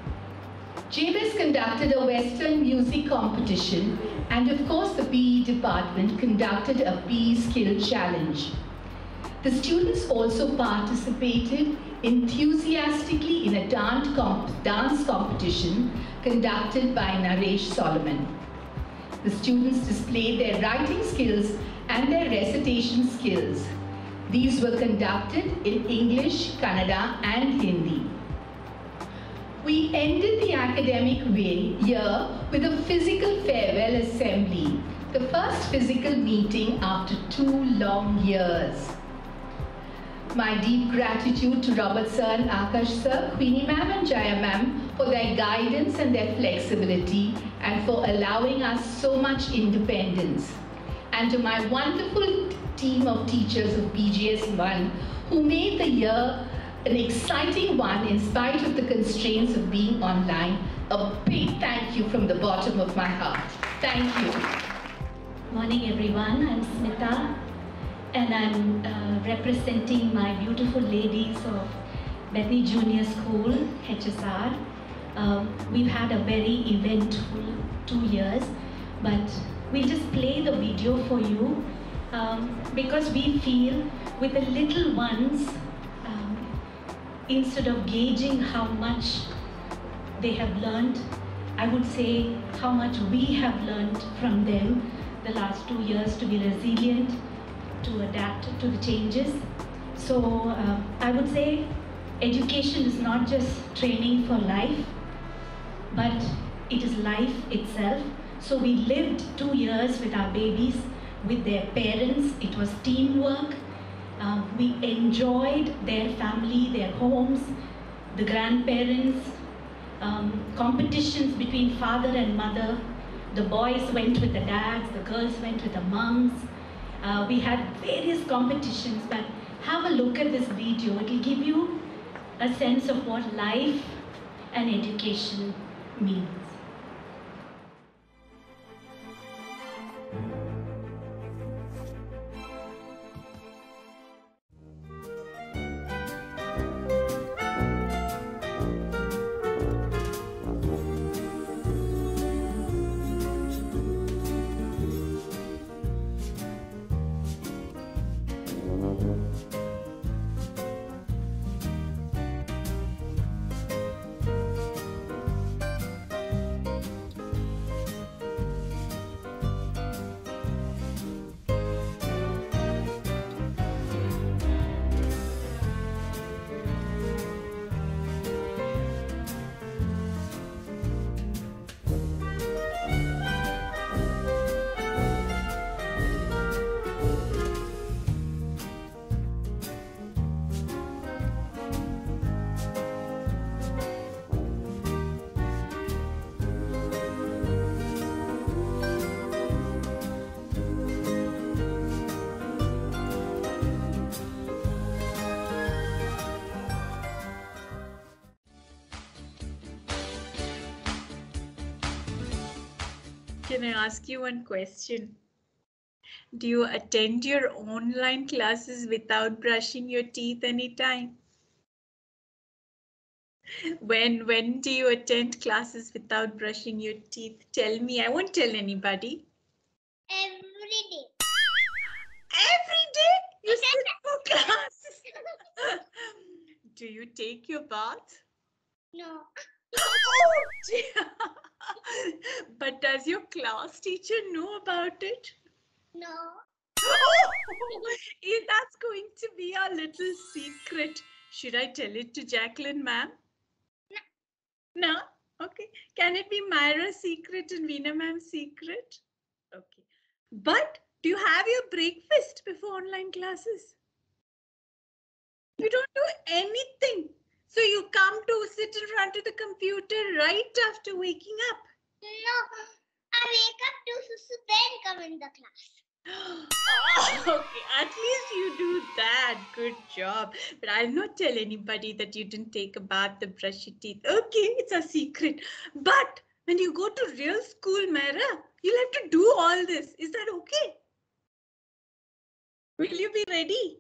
Jabez conducted a Western music competition, and of course the P E department conducted a P E skill challenge. The students also participated enthusiastically in a dance, comp dance competition conducted by Naresh Solomon. The students displayed their writing skills and their recitation skills. These were conducted in English, Kannada, and Hindi. We ended the academic year with a physical farewell assembly, the first physical meeting after two long years. My deep gratitude to Robert sir and Akash sir, Queenie ma'am and Jaya ma'am for their guidance and their flexibility and for allowing us so much independence. And to my wonderful team of teachers of B G S one who made the year an exciting one in spite of the constraints of being online. A big thank you from the bottom of my heart. Thank you. Morning everyone, I'm Smita and I'm uh, representing my beautiful ladies of Bethany Junior School, H S R. Uh, we've had a very eventful two years, but we'll just play the video for you um, because we feel with the little ones, um, instead of gauging how much they have learned, I would say how much we have learned from them the last two years to be resilient, to adapt to the changes. So uh, I would say education is not just training for life, but it is life itself. So we lived two years with our babies with their parents. It was teamwork. Uh, we enjoyed their family, their homes, the grandparents, um, competitions between father and mother. The boys went with the dads, the girls went with the moms. Uh, we had various competitions, but have a look at this video. It will give you a sense of what life and education means. Can I ask you one question? Do you attend your online classes without brushing your teeth anytime? When, when do you attend classes without brushing your teeth? Tell me, I won't tell anybody. Every day. Every day? You sit for classes. Do you take your bath? No. Oh dear. But does your class teacher know about it? No. Oh, that's going to be our little secret. Should I tell it to Jacqueline, ma'am? No. No? Okay. Can it be Myra's secret and Veena ma'am's secret? Okay. But do you have your breakfast before online classes? You don't do anything. So you come to sit in front of the computer right after waking up? No. I wake up to Susu, then come in the class. Oh, okay, at least you do that. Good job. But I'll not tell anybody that you didn't take a bath and brush your teeth. Okay, it's a secret. But when you go to real school, Myra, you'll have to do all this. Is that okay? Will you be ready?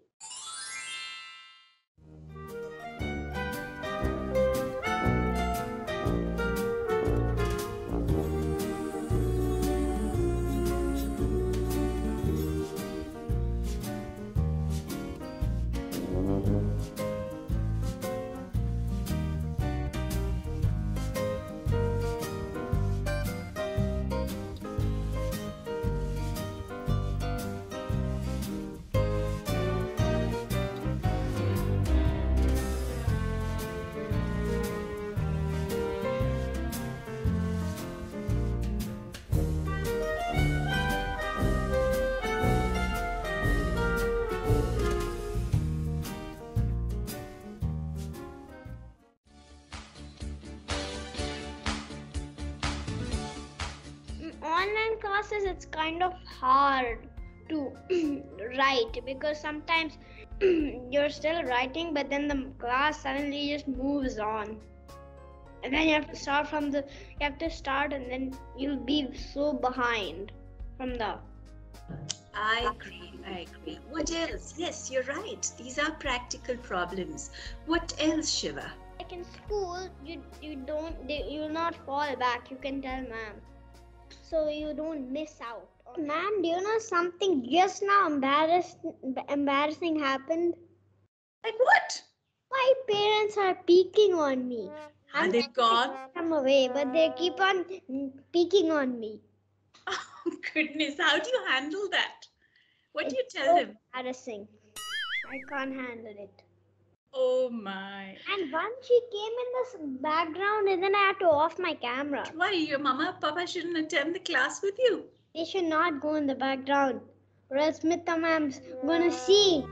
Online classes, it's kind of hard to write because sometimes you're still writing, but then the class suddenly just moves on. And then you have to start from the, you have to start and then you'll be so behind from the. I agree, I agree. What else? Yes, you're right. These are practical problems. What else, Shiva? Like in school, you you don't, you will not fall back. You can tell ma'am. So you don't miss out. Ma'am, do you know something just now embarrassed, embarrassing happened? Like what? My parents are peeking on me. Are I'm they gone? I'm away, but they keep on peeking on me. Oh goodness, how do you handle that? What do you It's tell so them? embarrassing. I can't handle it. Oh my. And once she came in this background and then I had to off my camera. Why, your mama and papa shouldn't attend the class with you? They should not go in the background. Smita ma'am's gonna see.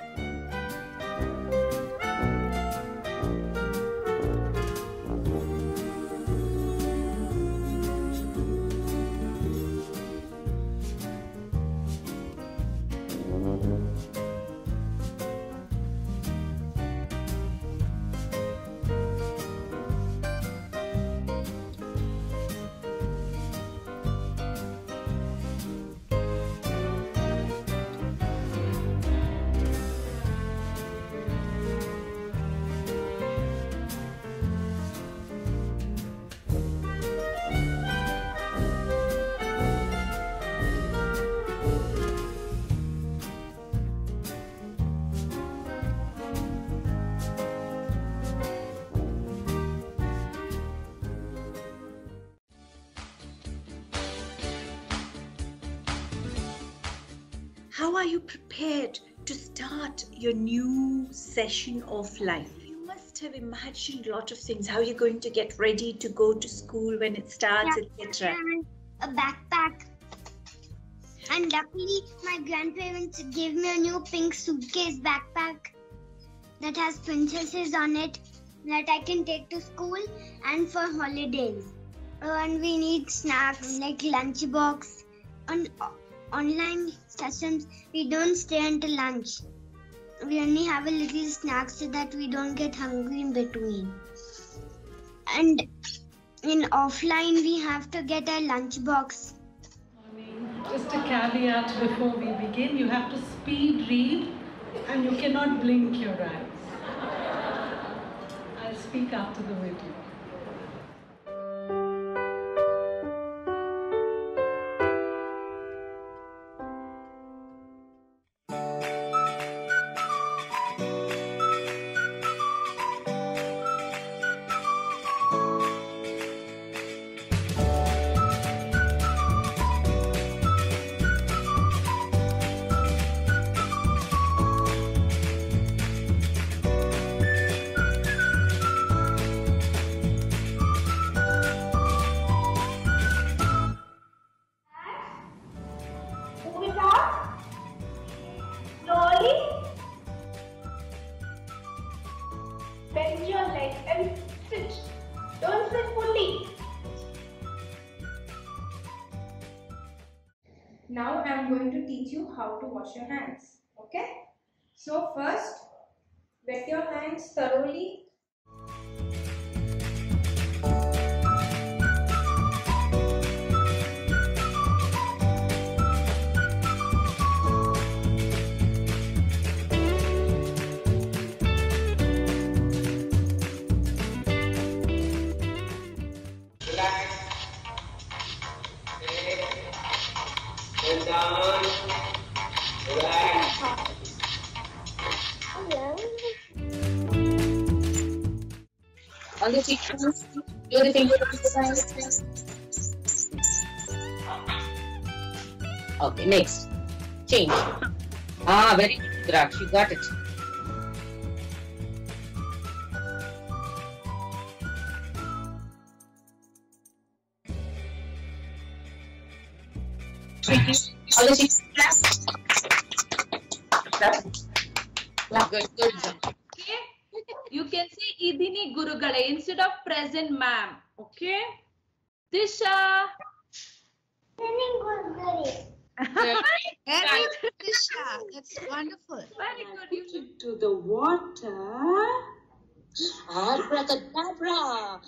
How are you prepared to start your new session of life? You must have imagined a lot of things. How you're going to get ready to go to school when it starts, Yeah, et cetera. A backpack. And luckily, my grandparents gave me a new pink suitcase backpack that has princesses on it that I can take to school and for holidays. And we need snacks like lunchbox. On online sessions, we don't stay until lunch. We only have a little snack so that we don't get hungry in between. And in offline, we have to get a lunchbox. Just a caveat before we begin, you have to speed read and you cannot blink your eyes. I'll speak after the video. Bend your leg and sit. Don't sit fully. Now I am going to teach you how to wash your hands. Okay? So first, wet your hands thoroughly. On the feet, do the finger exercise. Okay, next. Change. Ah, very good, Draksh. You got it. On the feet. Good, good. Okay? You can say Idini Gurugale instead of present ma'am. Okay? Disha. Very good, Disha. That's wonderful. Very good. You should To the water. Abracadabra.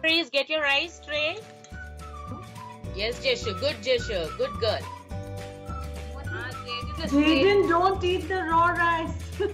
please get your rice tray. Yes, Jeshu. Good, Jeshu. Good girl. Jaden, don't eat the raw rice.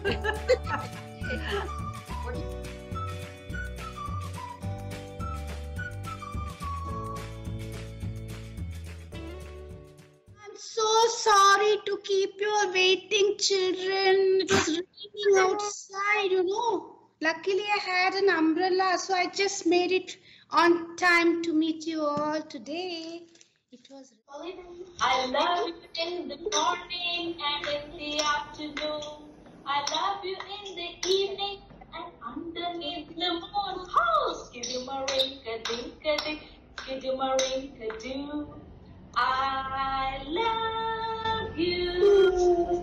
I'm so sorry to keep you waiting, children. It was raining outside, you know. Luckily, I had an umbrella, so I just made it on time to meet you all today. It was. I love you in the morning and in the afternoon. I love you in the evening and underneath the moon. Oh, skidoo-ma-rink-a-dink-a-dink, skidoo-ma-rink-a-doo. I love you.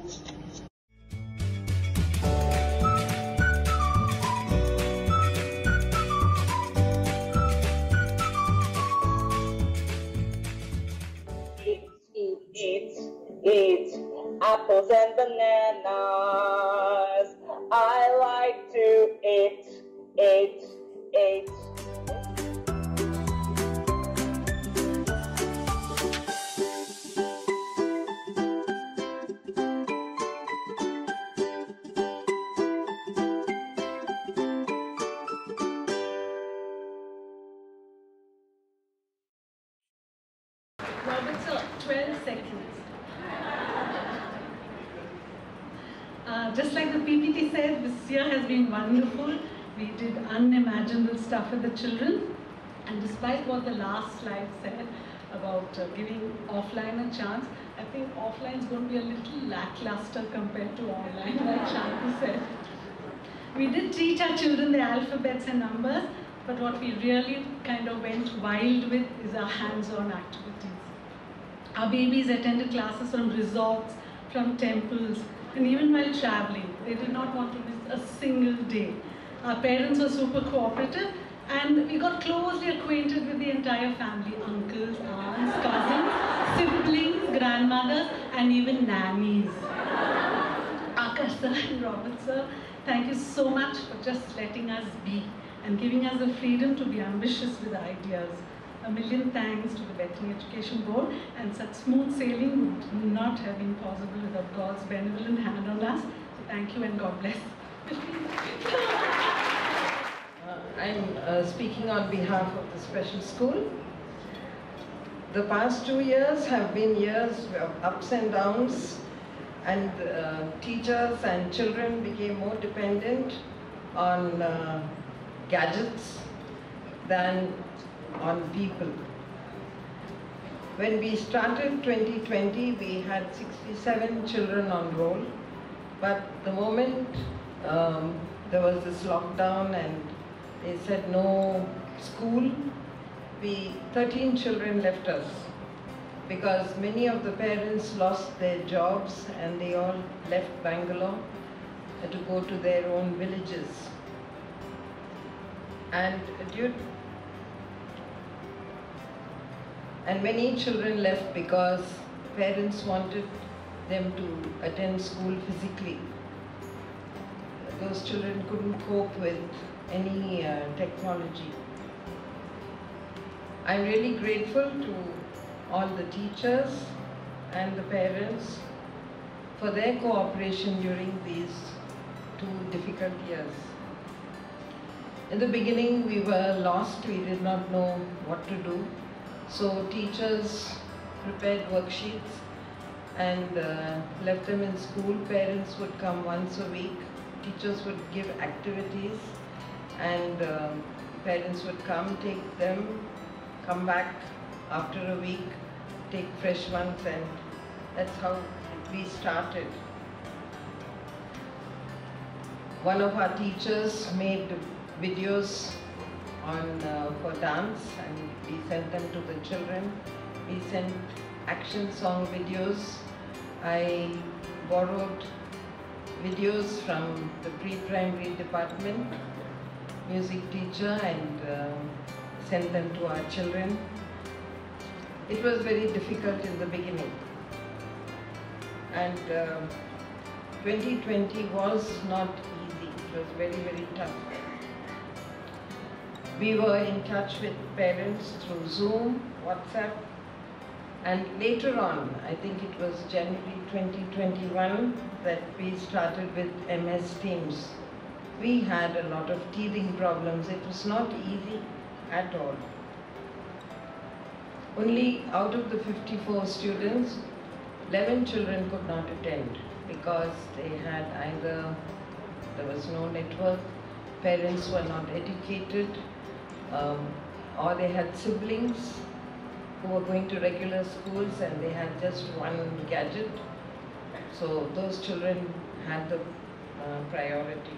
Eat, eat apples and bananas. I like to eat, eat, eat. Robert, sir, twelve seconds. Uh, just like the P P T said, this year has been wonderful. We did unimaginable stuff with the children. And despite what the last slide said about uh, giving offline a chance, I think offline is going to be a little lackluster compared to online, like Shanti said. We did teach our children the alphabets and numbers, but what we really kind of went wild with is our hands-on activities. Our babies attended classes from resorts, from temples, and even while traveling. They did not want to miss a single day. Our parents were super cooperative, and we got closely acquainted with the entire family, uncles, aunts, cousins, siblings, grandmothers, and even nannies. Akash sir and Robert sir, thank you so much for just letting us be and giving us the freedom to be ambitious with ideas. A million thanks to the Bethany Education Board, and such smooth sailing would not have been possible without God's benevolent hand on us. So thank you and God bless. Uh, I'm uh, speaking on behalf of the special school. The past two years have been years of ups and downs, and uh, teachers and children became more dependent on uh, gadgets than on people. When we started twenty twenty, we had sixty-seven children on roll, but the moment um, there was this lockdown and they said no school, we thirteen children left us because many of the parents lost their jobs and they all left Bangalore to go to their own villages. And due And many children left because parents wanted them to attend school physically. Those children couldn't cope with any uh, technology. I'm really grateful to all the teachers and the parents for their cooperation during these two difficult years. In the beginning, we were lost. We did not know what to do. So teachers prepared worksheets and uh, left them in school. Parents would come once a week. Teachers would give activities and uh, parents would come, take them, come back after a week, take fresh ones, and that's how we started. One of our teachers made videos on uh, for dance, and we sent them to the children. We sent action song videos. I borrowed videos from the pre-primary department, music teacher, and uh, sent them to our children. It was very difficult in the beginning, and uh, twenty twenty was not easy. It was very, very tough. We were in touch with parents through Zoom, WhatsApp, and later on, I think it was January twenty twenty-one, that we started with M S Teams. We had a lot of teething problems. It was not easy at all. Only out of the fifty-four students, eleven children could not attend because they had either, there was no network, parents were not educated, um, or they had siblings who were going to regular schools and they had just one gadget. So those children had the uh, priority.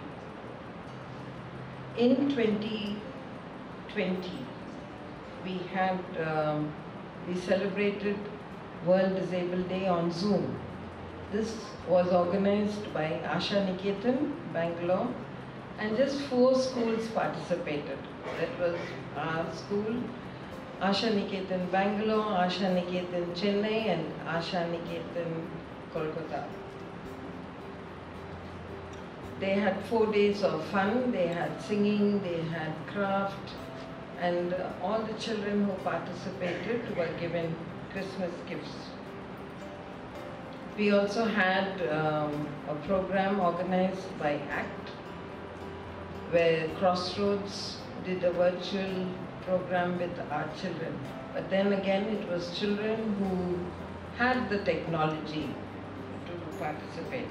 In twenty twenty, we had, um, we celebrated World Disabled Day on Zoom. This was organized by Asha Niketan, Bangalore, and just four schools participated. That was our school, Asha Niketan Bangalore, Asha Niketan Chennai, and Asha Niketan Kolkata. They had four days of fun. They had singing, they had craft, and uh, all the children who participated were given Christmas gifts. We also had um, a program organized by ACT, where Crossroads did a virtual program with our children. But then again, it was children who had the technology to participate.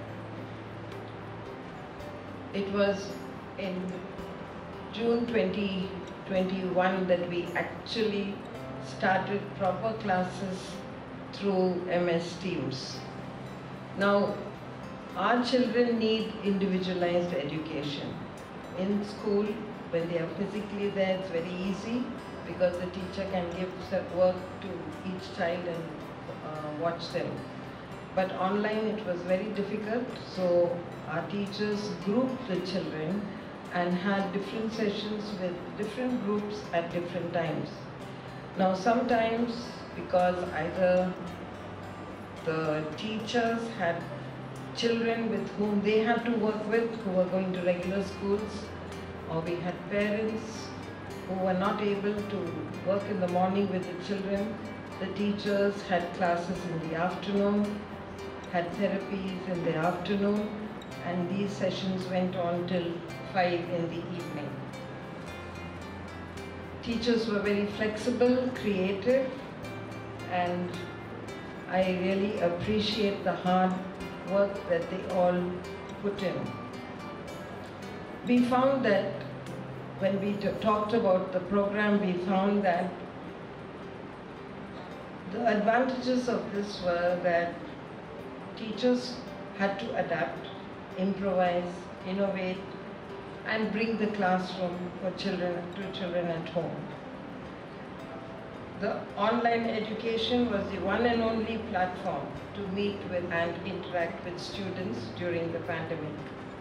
It was in June twenty twenty-one that we actually started proper classes through M S Teams. Now, our children need individualized education. In school, when they are physically there, it's very easy because the teacher can give work to each child and uh, watch them. But online it was very difficult, so our teachers grouped the children and had different sessions with different groups at different times. Now sometimes, because either the teachers had children with whom they had to work with who were going to regular schools, or we had parents who were not able to work in the morning with the children, the teachers had classes in the afternoon, had therapies in the afternoon, and these sessions went on till five in the evening. Teachers were very flexible, creative, and I really appreciate the hard work that they all put in. We found that when we talked about the program, we found that the advantages of this were that teachers had to adapt, improvise, innovate, and bring the classroom for children to children at home. The online education was the one and only platform to meet with and interact with students during the pandemic.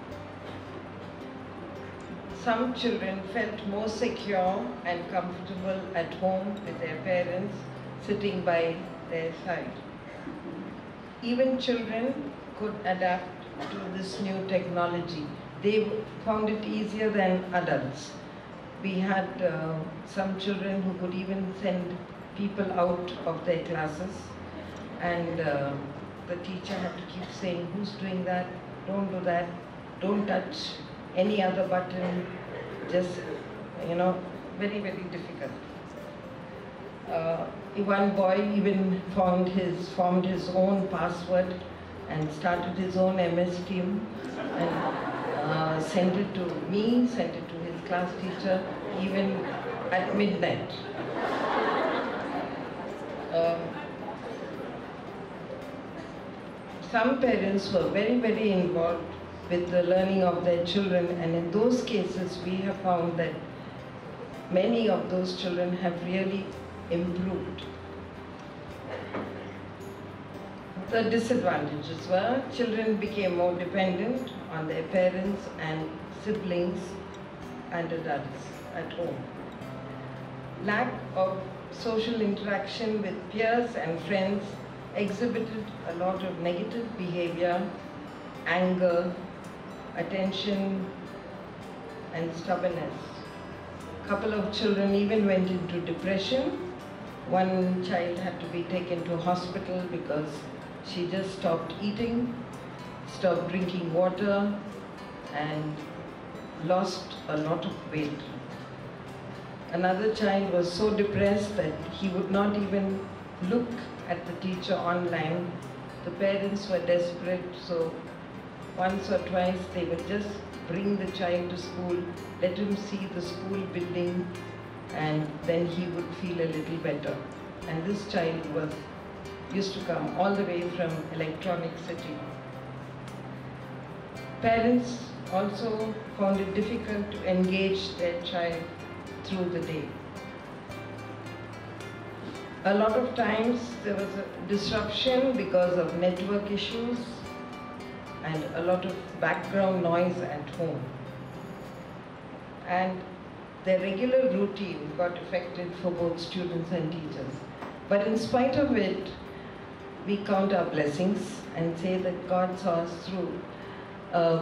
Some children felt more secure and comfortable at home with their parents sitting by their side. Even children could adapt to this new technology. They found it easier than adults. We had uh, some children who could even send people out of their classes, and uh, the teacher had to keep saying, who's doing that? Don't do that. Don't touch any other button. Just, you know, very, very difficult. Uh, one boy even found his, formed his own password and started his own M S team and uh, sent it to me, sent it to his class teacher, even at midnight. Um, some parents were very, very involved with the learning of their children, and in those cases we have found that many of those children have really improved. The disadvantages were children became more dependent on their parents and siblings and adults at home. Lack of social interaction with peers and friends exhibited a lot of negative behavior, anger, attention, and stubbornness. couple of children even went into depression. One child had to be taken to hospital because she just stopped eating, stopped drinking water, and lost a lot of weight. Another child was so depressed that he would not even look at the teacher online. The parents were desperate, so once or twice they would just bring the child to school, let him see the school building, and then he would feel a little better. And this child was used to come all the way from Electronic City. Parents also found it difficult to engage their child through the day. A lot of times there was a disruption because of network issues and a lot of background noise at home. And their regular routine got affected for both students and teachers. But in spite of it, we count our blessings and say that God saw us through. Uh,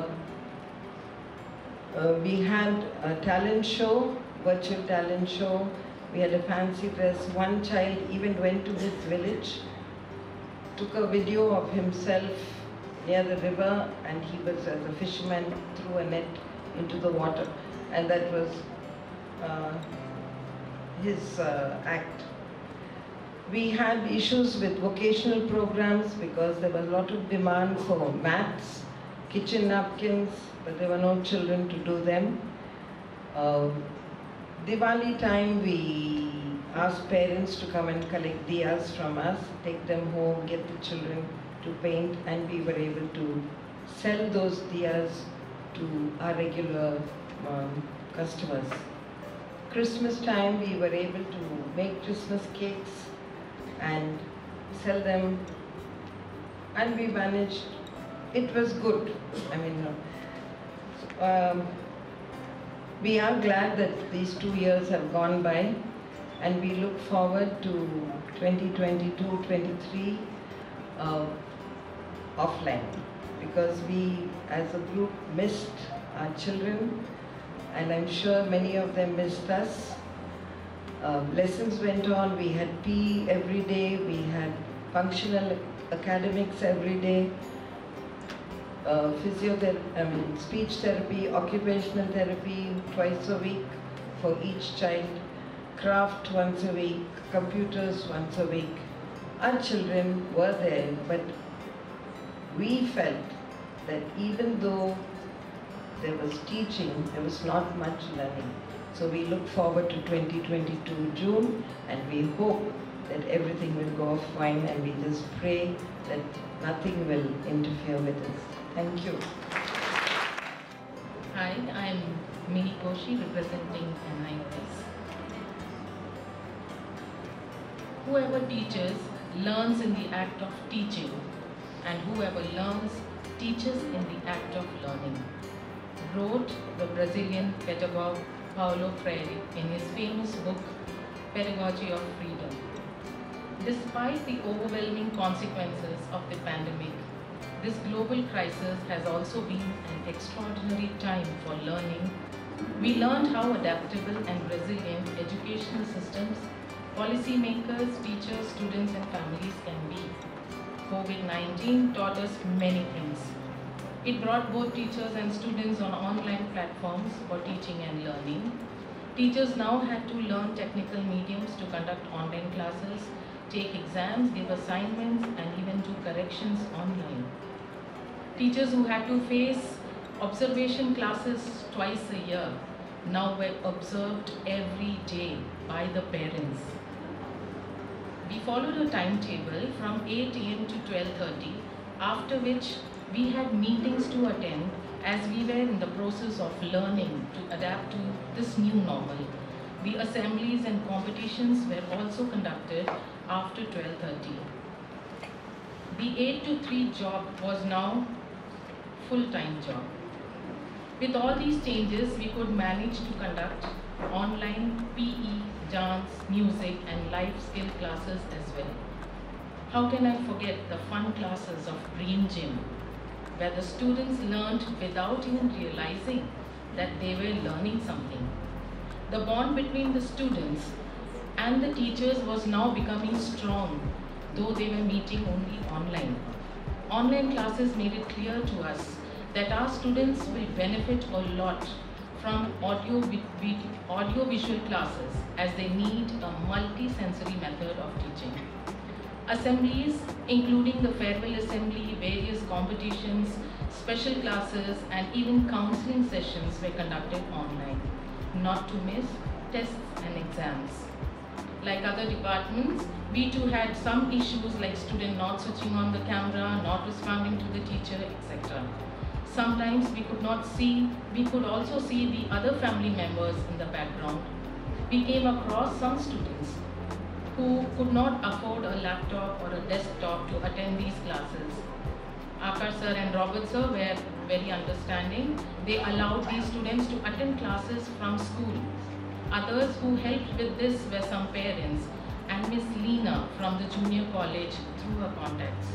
uh, we had a talent show, virtual talent show. We had a fancy dress. One child even went to his village, took a video of himself near the river, and he was, as a fisherman, threw a net into the water. And that was uh, his uh, act. We had issues with vocational programs because there was a lot of demand for mats, kitchen napkins, but there were no children to do them. Uh, Diwali time, we asked parents to come and collect diyas from us, take them home, get the children to paint, and we were able to sell those diyas to our regular um, customers. Christmas time, we were able to make Christmas cakes and sell them, and we managed. It was good. I mean, um, we are glad that these two years have gone by, and we look forward to twenty twenty-two twenty-three uh, offline, because we as a group missed our children, and I'm sure many of them missed us. Uh, lessons went on. We had P E every day, we had functional academics every day, uh, physiotherapy, I mean, speech therapy, occupational therapy twice a week for each child, craft once a week, computers once a week. Our children were there, but we felt that even though there was teaching, there was not much learning. So we look forward to twenty twenty-two June, and we hope that everything will go off fine, and we just pray that nothing will interfere with us. Thank you. Hi, I'm Mini Koshi representing N I O S. Whoever teaches learns in the act of teaching, and whoever learns teaches in the act of learning, wrote the Brazilian pedagogue Paulo Freire in his famous book, Pedagogy of Freedom. Despite the overwhelming consequences of the pandemic, this global crisis has also been an extraordinary time for learning. We learned how adaptable and resilient educational systems, policymakers, teachers, students, and families can be. COVID nineteen taught us many things. It brought both teachers and students on online platforms for teaching and learning. Teachers now had to learn technical mediums to conduct online classes, take exams, give assignments, and even do corrections online. Teachers who had to face observation classes twice a year now were observed every day by the parents. We followed a timetable from eight A M to twelve thirty, after which we had meetings to attend as we were in the process of learning to adapt to this new normal. The assemblies and competitions were also conducted after twelve thirty. The eight to three job was now full-time job. With all these changes, we could manage to conduct online P E, dance, music, and life skill classes as well. How can I forget the fun classes of Dream Gym, where the students learned without even realizing that they were learning something. The bond between the students and the teachers was now becoming strong, though they were meeting only online. Online classes made it clear to us that our students will benefit a lot from audio, audio visual classes, as they need a multi-sensory method of teaching. Assemblies, including the farewell assembly, various competitions, special classes, and even counseling sessions were conducted online, not to miss tests and exams. Like other departments, we too had some issues like student not switching on the camera, not responding to the teacher, et cetera. Sometimes we could not see, we could also see the other family members in the background. We came across some students who could not afford a laptop or a desktop to attend these classes. Akash sir and Robert sir were very understanding. They allowed these students to attend classes from school. Others who helped with this were some parents and Miss Leena from the junior college through her contacts.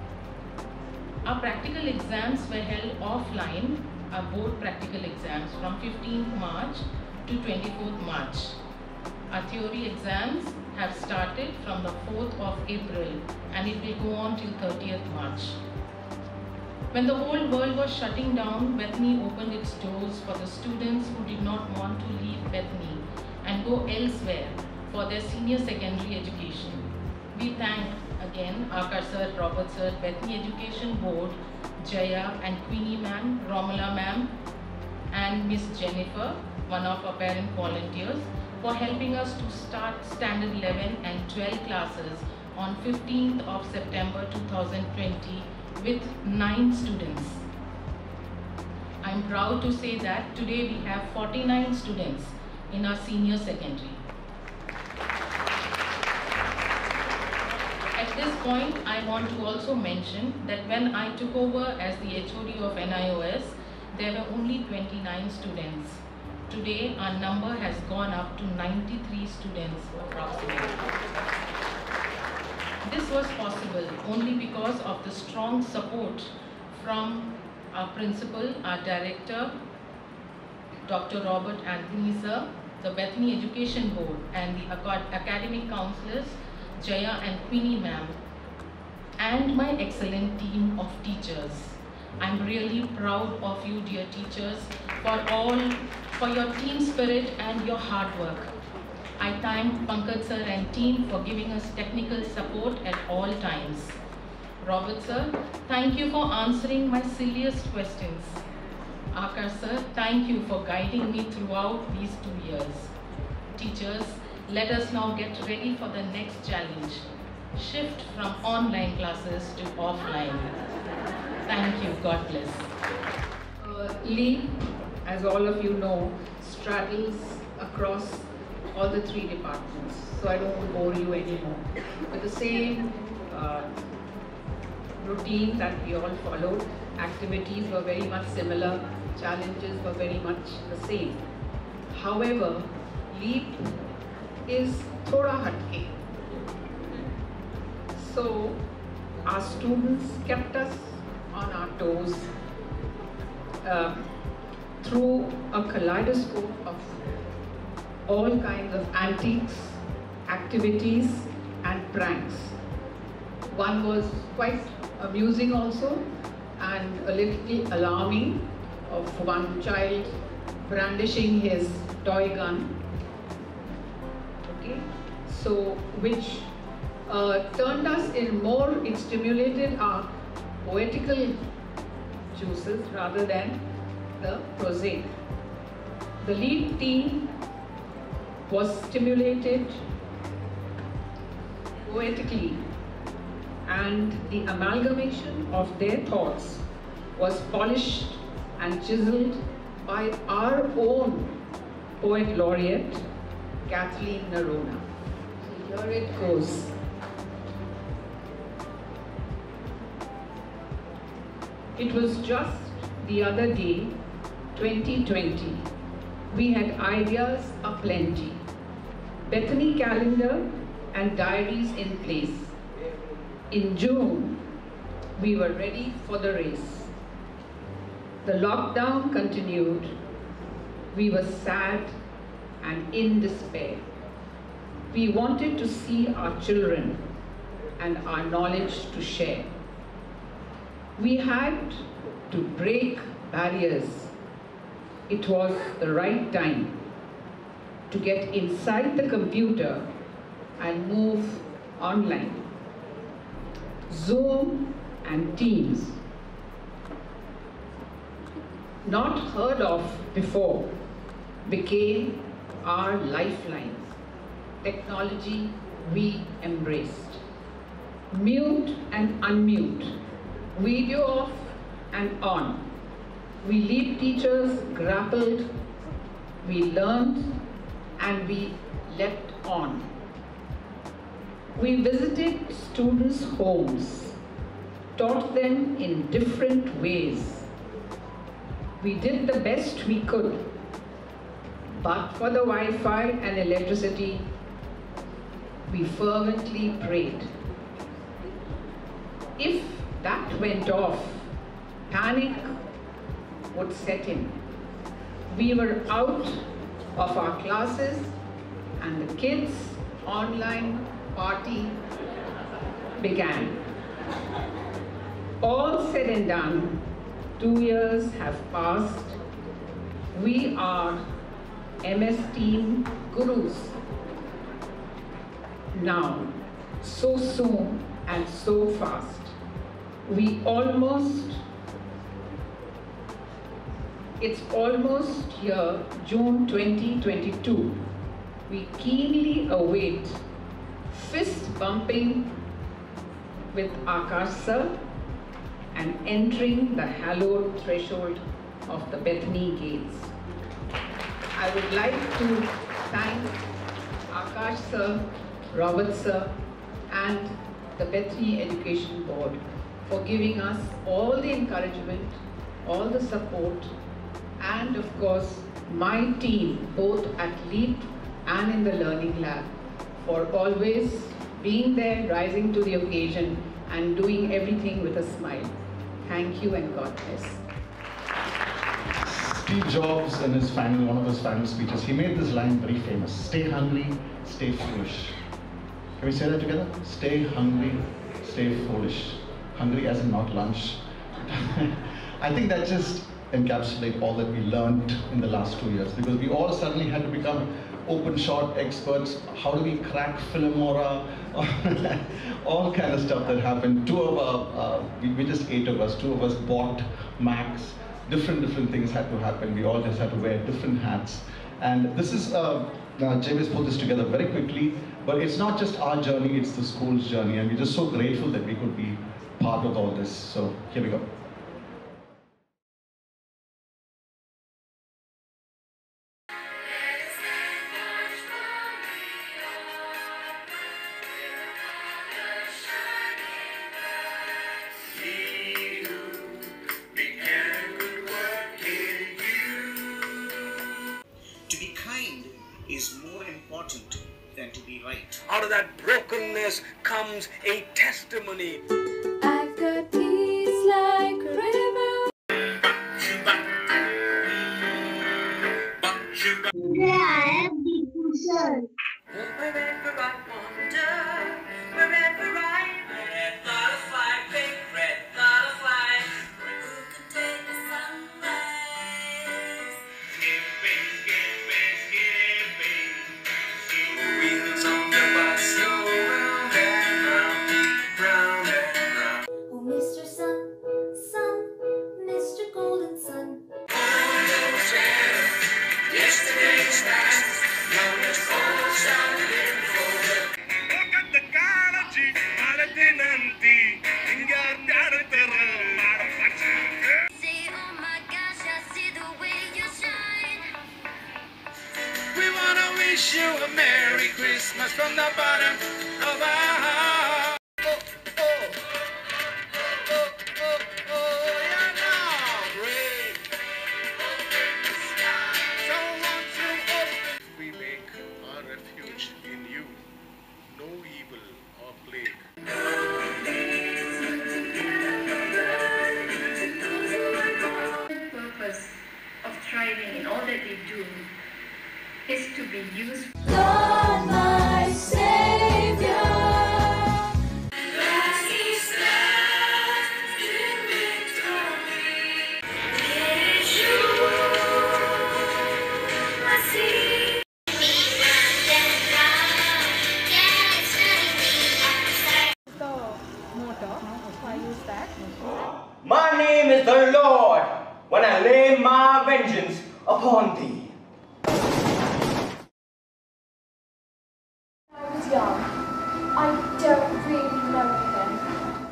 Our practical exams were held offline, our board practical exams, from fifteenth March to twenty-fourth March. Our theory exams have started from the fourth of April and it will go on till thirtieth March. When the whole world was shutting down, Bethany opened its doors for the students who did not want to leave Bethany and go elsewhere for their senior secondary education. We thank again Akash sir, Robert sir, Bethany Education Board, Jaya and Queenie ma'am, Romala ma'am, and Miss Jennifer, one of our parent volunteers, for helping us to start standard eleven and twelve classes on fifteenth of September two thousand twenty with nine students. I'm proud to say that today we have forty-nine students in our senior secondary. At this point, I want to also mention that when I took over as the H O D of N I O S, there were only twenty-nine students. Today, our number has gone up to ninety-three students approximately. This was possible only because of the strong support from our principal, our director, Doctor Robert Anthony sir, the Bethany Education Board, and the academic counselors, Jaya and Queenie ma'am, and my excellent team of teachers. I'm really proud of you, dear teachers, for all, for your team spirit and your hard work. I thank Pankaj sir and team for giving us technical support at all times. Robert sir, thank you for answering my silliest questions. Akash sir, thank you for guiding me throughout these two years. Teachers, let us now get ready for the next challenge. Shift from online classes to offline. Thank you. God bless. Uh, LEAP, as all of you know, straddles across all the three departments, so I don't want to bore you anymore. But the same uh, routine that we all followed, activities were very much similar, challenges were very much the same. However, LEAP is thoda hatke. So our students kept us on our toes uh, through a kaleidoscope of all kinds of antiques, activities and pranks. One was quite amusing also and a little alarming, of one child brandishing his toy gun. Okay, so which uh, turned us in more, it stimulated our poetical juices rather than the prosaic. The LEAP team was stimulated poetically, and the amalgamation of their thoughts was polished and chiseled by our own poet laureate, Kathleen Narona. So here it goes. It was just the other day, twenty twenty. We had ideas aplenty, Bethany calendar and diaries in place. In June, we were ready for the race. The lockdown continued. We were sad and in despair. We wanted to see our children and our knowledge to share. We had to break barriers. It was the right time to get inside the computer and move online. Zoom and Teams, not heard of before, became our lifelines. Technology we embraced. Mute and unmute, video off and on. We lead teachers grappled, we learned, and we leapt on. We visited students' homes, taught them in different ways. We did the best we could, but for the Wi-Fi and electricity, we fervently prayed. If that went off, panic would set in. We were out of our classes and the kids' online party began. All said and done, two years have passed. We are M S Team Gurus. Now, so soon and so fast, we almost, it's almost here, June twenty twenty-two. We keenly await fist bumping with Akash sir and entering the hallowed threshold of the Bethany gates. I would like to thank Akash sir, Robert sir, and the Bethany Education Board for giving us all the encouragement, all the support, and of course my team, both at LEAP and in the Learning Lab, for always being there, rising to the occasion, and doing everything with a smile. Thank you and God bless. Steve Jobs, in his final, one of his final speeches, he made this line very famous: stay hungry, stay foolish. Can we say that together? Stay hungry, stay foolish. Hungry as in not lunch. I think that just encapsulates all that we learned in the last two years, because we all suddenly had to become open shot experts. How do we crack Filmora? All kind of stuff that happened. Two of our, uh, we, we just eight of us, two of us bought Macs. Different, different things had to happen. We all just had to wear different hats. And this is, uh, uh, James put this together very quickly, but it's not just our journey, it's the school's journey. And we're just so grateful that we could be part of all this. So here we go. To be kind is more important than to be right. Out of that brokenness comes a testimony. I've got peace like a river. Yeah, big person. Wherever I wander, wherever I red, not a fly, pink, red, not a fly. Who can take the sunrise? Skipping, skipping, skipping. Wheels on the bus go round and round, round and round. Oh, Mister Sun, Sun, Mister Golden Sun. Yesterday's past, now it's all sounding forward. Look at the galaxy, Malatinanti, Ingardaratara, Marapacha. Say, oh my gosh, I see the way you shine. We wanna wish you a Merry Christmas from the bottom of our heart. Oh, oh, oh, oh, oh, oh, yeah, now, great. So won't you open? We make our refuge in you, no evil or plague. The purpose of thriving in all that we do is to be used. God, my Savior. My name is the Lord, when I lay my vengeance upon thee. I was young. I don't really know you then.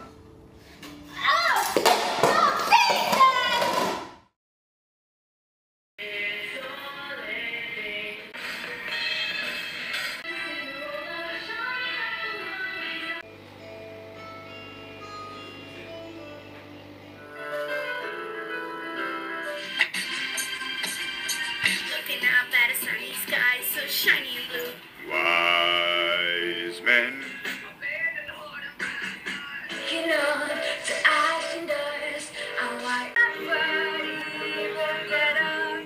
Looking up at a sunny sky so shiny and blue. Wise men. You know, to ash and dust, I wipe my body, won't get up.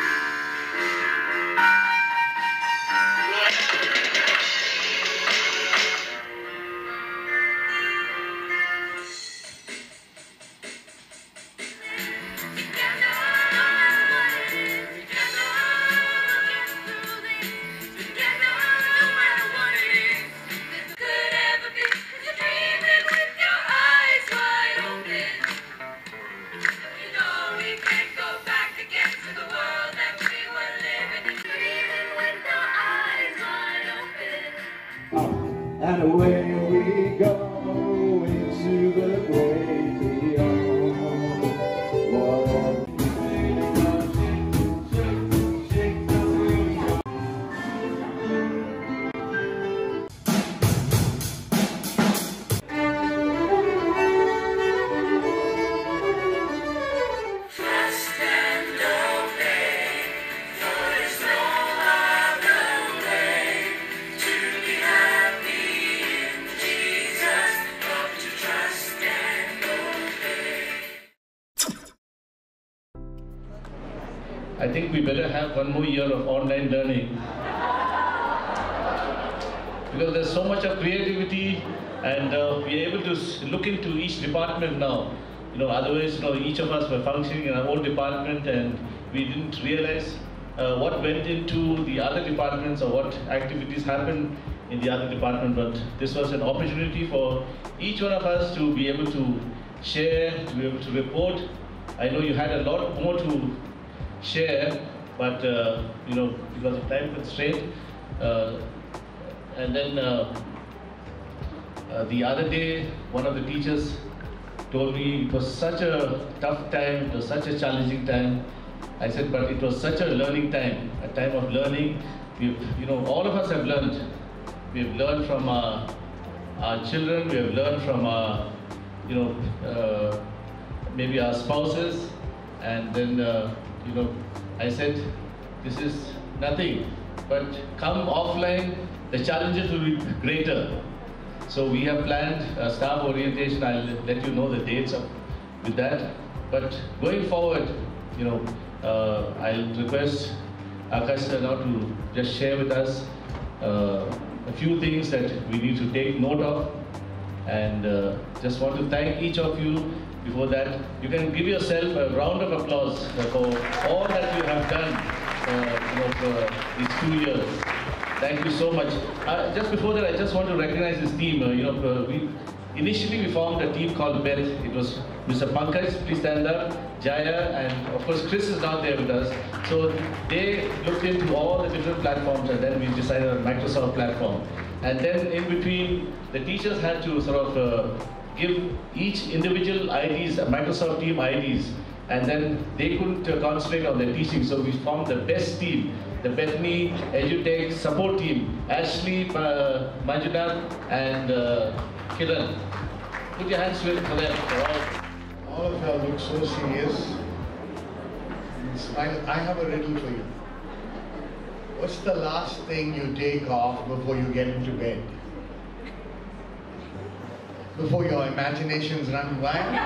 And away we go into the great beyond. Whatever. Trust and obey, for there's no other way to be happy in Jesus, but to trust and obey. I think we better have one more year of online learning because there's so much of creativity and uh, we're able to s- look into each department now. You know, otherwise, you know, each of us were functioning in our own department and we didn't realize uh, what went into the other departments or what activities happened in the other department. But this was an opportunity for each one of us to be able to share, to be able to report. I know you had a lot more to share, but uh, you know, because of time constraint. Uh, and then uh, uh, the other day, one of the teachers told me it was such a tough time, it was such a challenging time. I said, but it was such a learning time, a time of learning. We've, you know, all of us have learned. We've learned from our, our children, we have learned from our, you know, uh, maybe our spouses, and then, uh, you know, I said, this is nothing, but come offline, the challenges will be greater. So we have planned a staff orientation. I'll let you know the dates of, with that. But going forward, you know, uh, I'll request Akash now to just share with us uh, a few things that we need to take note of. And uh, just want to thank each of you. Before that, you can give yourself a round of applause for all that you have done uh, you know, for these two years. Thank you so much. Uh, just before that, I just want to recognize this team. Uh, you know, uh, we initially we formed a team called Beth. It was Mister Pankaj, please stand up, Jaya, and of course Chris is not there with us. So they looked into all the different platforms, and then we decided on Microsoft platform. And then in between, the teachers had to sort of uh, give each individual I Ds, Microsoft team I Ds, and then they couldn't uh, concentrate on their teaching. So we formed the best team. The Bethany EduTech support team, Ashley, uh, Manjunath, and uh, Khin. Put your hands together for them. All, all of you look so serious. Smile. I have a riddle for you. What's the last thing you take off before you get into bed? Before your imaginations run wild?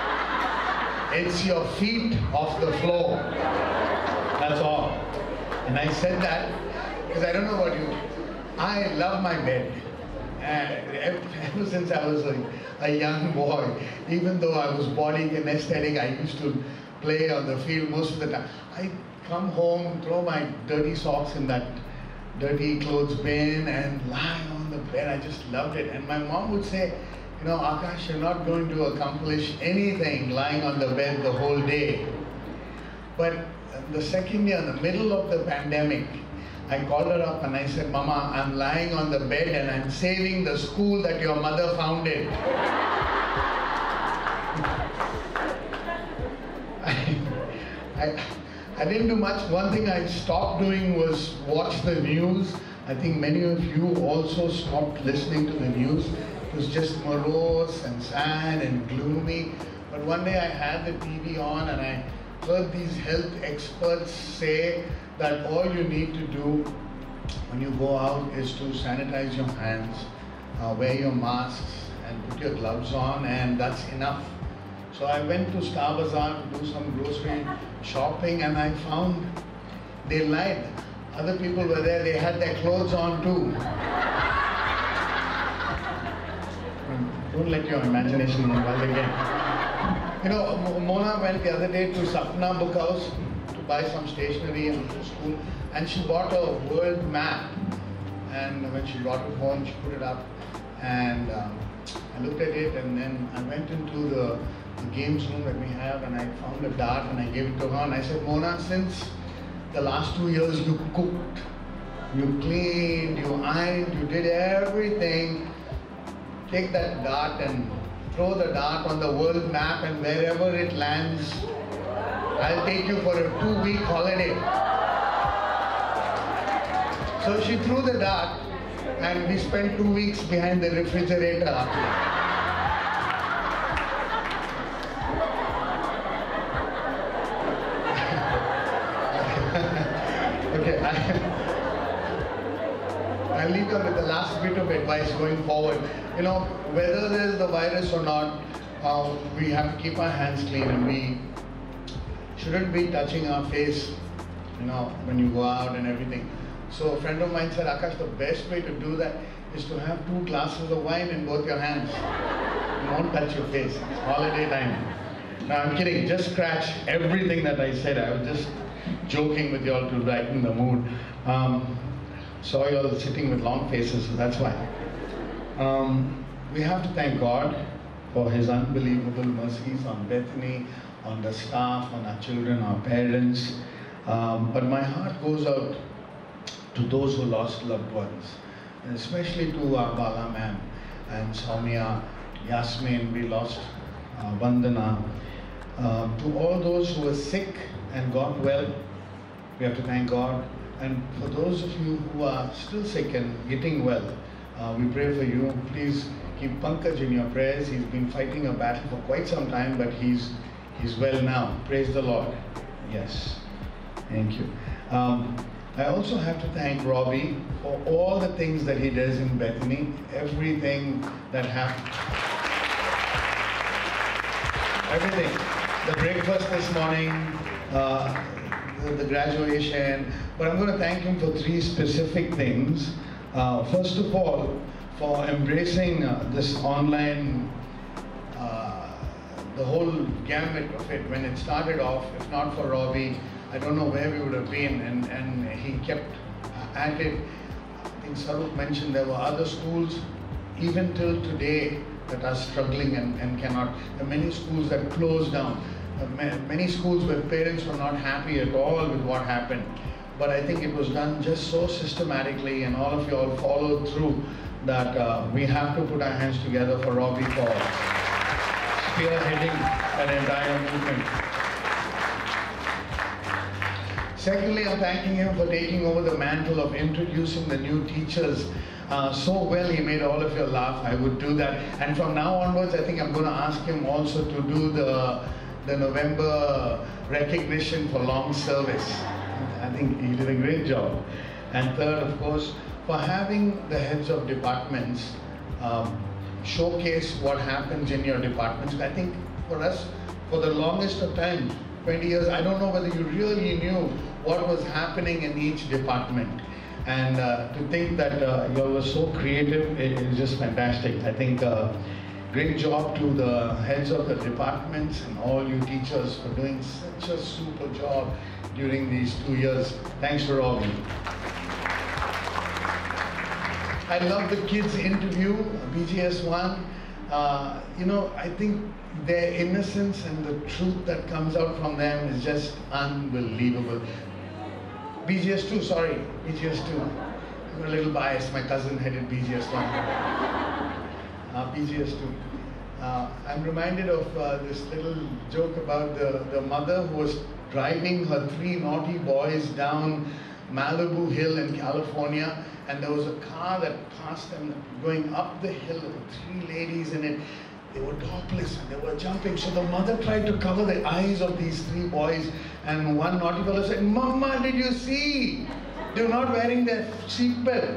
It's your feet off the floor. That's all. And I said that because I don't know about you. I love my bed. And ever since I was a, a young boy, even though I was body kinesthetic, I used to play on the field most of the time. I come home, throw my dirty socks in that dirty clothes bin and lie on the bed. I just loved it. And my mom would say, you know, Akash, you're not going to accomplish anything lying on the bed the whole day. But the second year, in the middle of the pandemic, I called her up and I said, Mama, I'm lying on the bed and I'm saving the school that your mother founded. I, I, I didn't do much. One thing I stopped doing was watch the news. I think many of you also stopped listening to the news. It was just morose and sad and gloomy. But one day I had the T V on and I heard these health experts say that all you need to do when you go out is to sanitize your hands, uh, wear your masks and put your gloves on, and that's enough. So I went to Star Bazaar to do some grocery shopping and I found they lied. Other people were there, they had their clothes on too. Don't let your imagination run wild again. You know, Mona went the other day to Sapna Book House to buy some stationery for school, and she bought a world map. And when she brought it home, she put it up, and um, I looked at it, and then I went into the, the games room that we have, and I found a dart, and I gave it to her, and I said, Mona, since the last two years you cooked, you cleaned, you ironed, you did everything, take that dart and throw the dart on the world map, and wherever it lands, I'll take you for a two-week holiday. So she threw the dart, and we spent two weeks behind the refrigerator after that. Okay, I, I'll leave you with the last bit of advice going forward. You know, whether there's the virus or not, uh, we have to keep our hands clean, and we shouldn't be touching our face, you know, when you go out and everything. So a friend of mine said, Akash, the best way to do that is to have two glasses of wine in both your hands. You won't touch your face. It's holiday time. No, I'm kidding. Just scratch everything that I said. I was just joking with you all to brighten the mood. Um, saw you all sitting with long faces, so that's why. Um, we have to thank God for His unbelievable mercies on Bethany, on the staff, on our children, our parents. Um, but my heart goes out to those who lost loved ones, and especially to our Bala ma'am and Soumya, Yasmin, we lost uh, Vandana. Uh, to all those who were sick and got well, we have to thank God. And for those of you who are still sick and getting well, uh, we pray for you. Please keep Pankaj in your prayers. He's been fighting a battle for quite some time, but he's he's well now. Praise the Lord. Yes. Thank you. Um, I also have to thank Robbie for all the things that he does in Bethany. Everything that happened. Everything. The breakfast this morning, uh, the, the graduation. But I'm going to thank him for three specific things. Uh, first of all, for embracing uh, this online, uh, the whole gamut of it. When it started off, if not for Robbie, I don't know where we would have been, and, and he kept at it. I think Sarup mentioned there were other schools, even till today, that are struggling and, and cannot. There are many schools that closed down. Many schools where parents were not happy at all with what happened. But I think it was done just so systematically, and all of you all followed through, that uh, we have to put our hands together for Robbie for spearheading that entire movement. Secondly, I'm thanking him for taking over the mantle of introducing the new teachers uh, so well. He made all of you laugh. I would do that. And from now onwards, I think I'm going to ask him also to do the, the November recognition for long service. I think he did a great job. And third, of course, for having the heads of departments um, showcase what happens in your departments. I think for us, for the longest of time, twenty years, I don't know whether you really knew what was happening in each department. And uh, to think that uh, you all were so creative is just fantastic. I think uh, great job to the heads of the departments and all you teachers for doing such a super job during these two years. Thanks for all of you. I love the kids' interview, B G S one. Uh, you know, I think their innocence and the truth that comes out from them is just unbelievable. B G S two, sorry, B G S two. I'm a little biased, my cousin headed B G S one. uh, B G S two. Uh, I'm reminded of uh, this little joke about the, the mother who was driving her three naughty boys down Malibu Hill in California, and there was a car that passed them going up the hill with three ladies in it. They were topless and they were jumping. So the mother tried to cover the eyes of these three boys, and one naughty fellow said, "Mama, did you see? They're not wearing their seatbelt."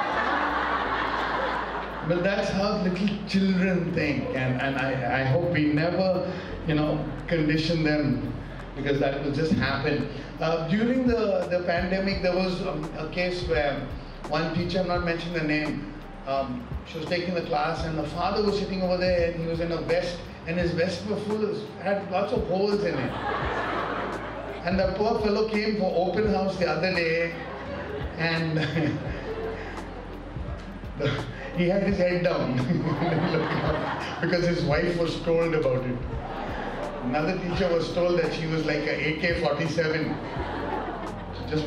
But that's how little children think, and, and I, I hope we never, you know, condition them, because that will just happen. Uh, during the, the pandemic, there was um, a case where one teacher, I'm not mentioning the name, um, she was taking the class and the father was sitting over there and he was in a vest, and his vest was full, had lots of holes in it. And the poor fellow came for open house the other day, and the, he had his head down because his wife was told about it. Another teacher was told that she was like a A K forty-seven. Just,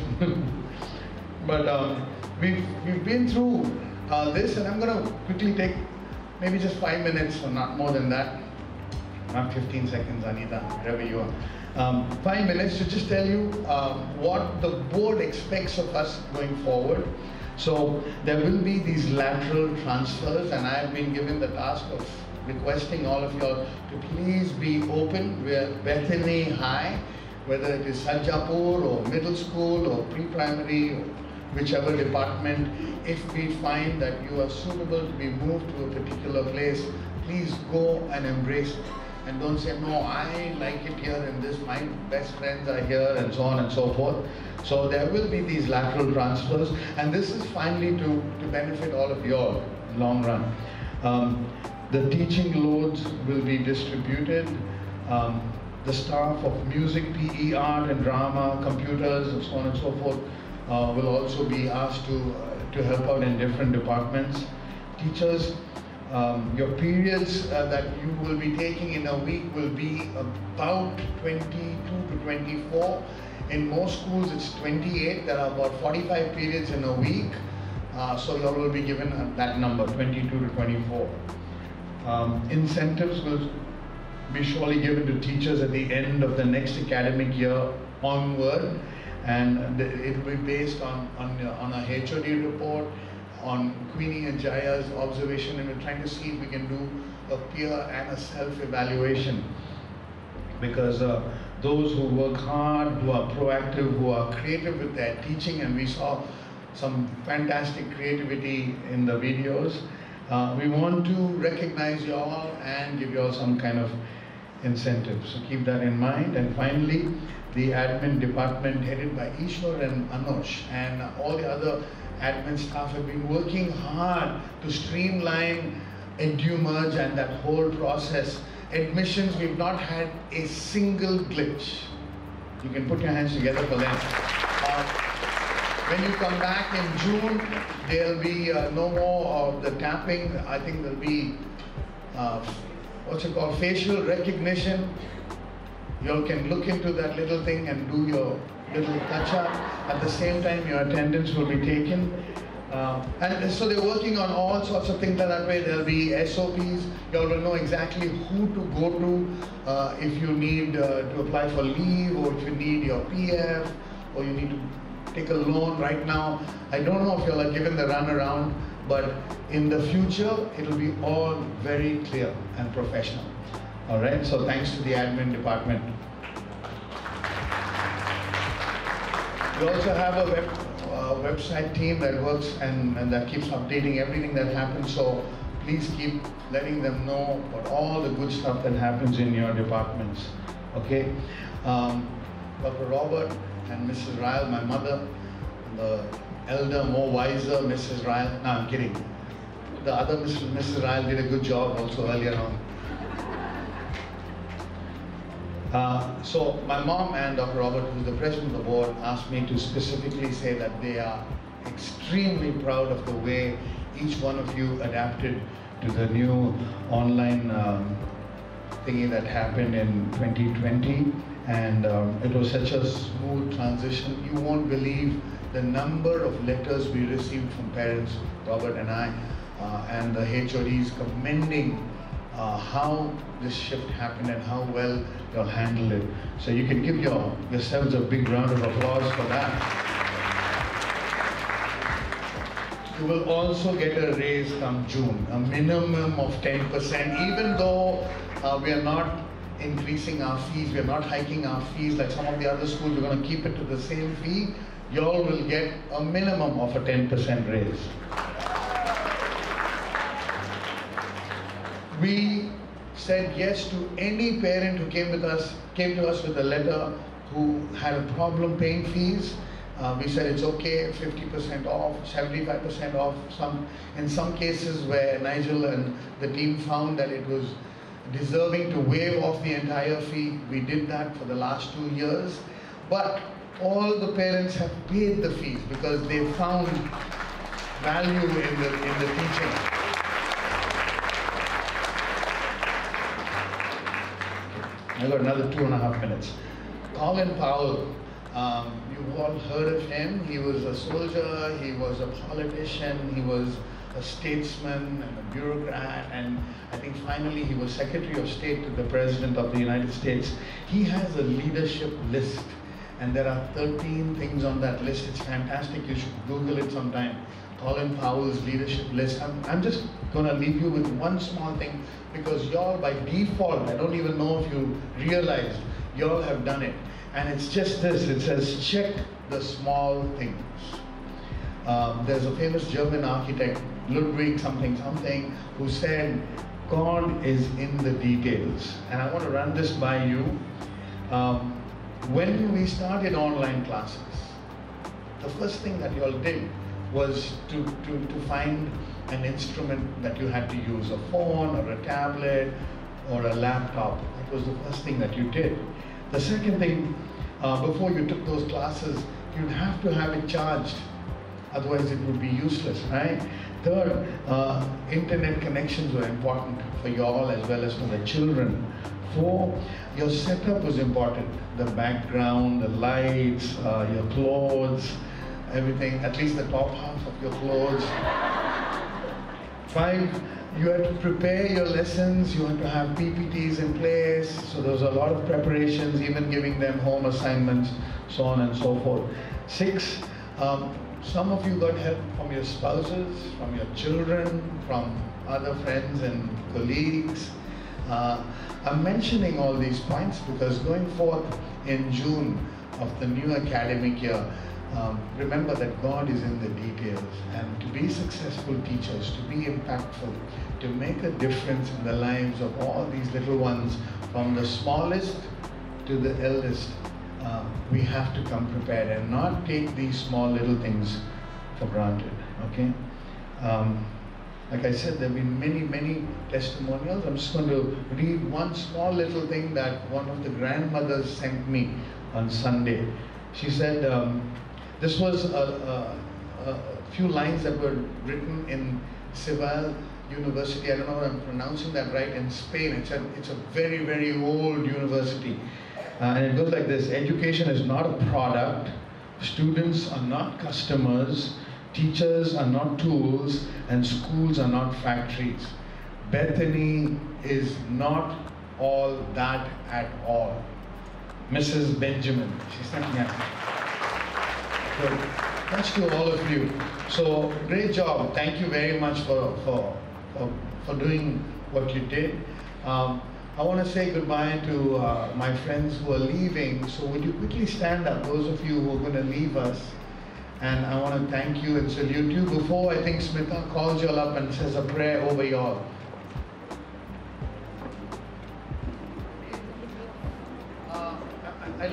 but um, we've we've been through uh, this, and I'm going to quickly take maybe just five minutes, or not more than that. Not fifteen seconds, Anita, wherever you are. Um, five minutes to just tell you uh, what the board expects of us going forward. So there will be these lateral transfers, and I have been given the task of requesting all of you all to please be open. We are Bethany High, whether it is Sarjapur or middle school or pre-primary, or whichever department. If we find that you are suitable to be moved to a particular place, please go and embrace it. And don't say, no, I like it here and this, my best friends are here, and so on and so forth. So there will be these lateral transfers, and this is finally to, to benefit all of you all in the long run. Um, the teaching loads will be distributed. Um, the staff of music, P E, art and drama, computers, and so on and so forth uh, will also be asked to, uh, to help out in different departments. Teachers, Um, your periods uh, that you will be taking in a week will be about twenty-two to twenty-four. In most schools it's twenty-eight. There are about forty-five periods in a week. Uh, so you all will be given that number, twenty-two to twenty-four. Um, incentives will be surely given to teachers at the end of the next academic year onward. And it will be based on, on, on a H O D report, on Queenie and Jaya's observation, and we're trying to see if we can do a peer and a self-evaluation. Because uh, those who work hard, who are proactive, who are creative with their teaching, and we saw some fantastic creativity in the videos, uh, we want to recognize you all and give you all some kind of incentive. So keep that in mind. And finally, the admin department headed by Ishwar and Anush and all the other admin staff have been working hard to streamline adieu merge and that whole process. Admissions, we've not had a single glitch. You can put your hands together for them. Uh, when you come back in June, there'll be uh, no more of the tapping. I think there'll be, uh, what's it called, facial recognition. You all can look into that little thing and do your little touch-up. At the same time, your attendance will be taken. Uh, and so they're working on all sorts of things that way. There'll be S O Ps. You all will know exactly who to go to uh, if you need uh, to apply for leave, or if you need your P F, or you need to take a loan right now. I don't know if you all are given the runaround, but in the future, it'll be all very clear and professional. All right, so thanks to the admin department. We also have a web, uh, website team that works and, and that keeps updating everything that happens. So please keep letting them know about all the good stuff that happens in your departments. Okay. Um, Doctor Robert and Missus Ryall, my mother, the elder, more wiser Missus Ryall. No, I'm kidding. The other Missus Missus Ryall did a good job also earlier on. Uh, so my mom and Doctor Robert, who's the president of the board, asked me to specifically say that they are extremely proud of the way each one of you adapted to the new online um, thingy that happened in twenty twenty, and um, it was such a smooth transition. You won't believe the number of letters we received from parents, Robert and I, uh, and the H O Ds commending uh, how this shift happened and how well you'll handle it. So you can give your, yourselves a big round of applause for that. You will also get a raise come June, a minimum of ten percent, even though uh, we are not increasing our fees, we are not hiking our fees like some of the other schools, we're going to keep it to the same fee. You all will get a minimum of a ten percent raise. We said yes to any parent who came with us, came to us with a letter who had a problem paying fees. Uh, we said it's okay, fifty percent off, seventy-five percent off. Some, in some cases where Nigel and the team found that it was deserving to waive off the entire fee, we did that for the last two years. But all the parents have paid the fees because they found value in the, in the teaching. I got another two and a half minutes. Colin Powell, um, you've all heard of him. He was a soldier, he was a politician, he was a statesman and a bureaucrat, and I think finally he was Secretary of State to the President of the United States. He has a leadership list, and there are thirteen things on that list. It's fantastic. You should Google it sometime. Colin Powell's leadership list. I'm, I'm just going to leave you with one small thing, because y'all by default, I don't even know if you realized, y'all have done it. And it's just this, it says check the small things. Um, there's a famous German architect, Ludwig something something, who said, God is in the details. And I want to run this by you. Um, when we started online classes, the first thing that you all did was to, to, to find an instrument that you had to use, a phone or a tablet or a laptop. That was the first thing that you did. The second thing, uh, before you took those classes, you'd have to have it charged. Otherwise it would be useless, right? Third, uh, internet connections were important for you all as well as for the children. Four, your setup was important. The background, the lights, uh, your clothes, everything, at least the top half of your clothes. Five, you had to prepare your lessons, you had to have P P Ts in place, so there was a lot of preparations, even giving them home assignments, so on and so forth. Six, um, some of you got help from your spouses, from your children, from other friends and colleagues. Uh, I'm mentioning all these points because going forth in June of the new academic year, um, remember that God is in the details, and to be successful teachers, to be impactful, to make a difference in the lives of all these little ones, from the smallest to the eldest, uh, we have to come prepared and not take these small little things for granted, okay? Um, like I said, there have been many, many testimonials. I'm just going to read one small little thing that one of the grandmothers sent me on Sunday. She said, um, this was a, a, a few lines that were written in Seville University. I don't know if I'm pronouncing that right, in Spain. It's a, it's a very, very old university. Uh, and it goes like this: education is not a product, students are not customers, teachers are not tools, and schools are not factories. Bethany is not all that at all. Missus Benjamin, she sent me a so, thanks to all of you. So, great job. Thank you very much for, for, for, for doing what you did. Um, I want to say goodbye to uh, my friends who are leaving. So would you quickly stand up, those of you who are going to leave us. And I want to thank you and salute you. Before, I think Smita calls you all up and says a prayer over you all. I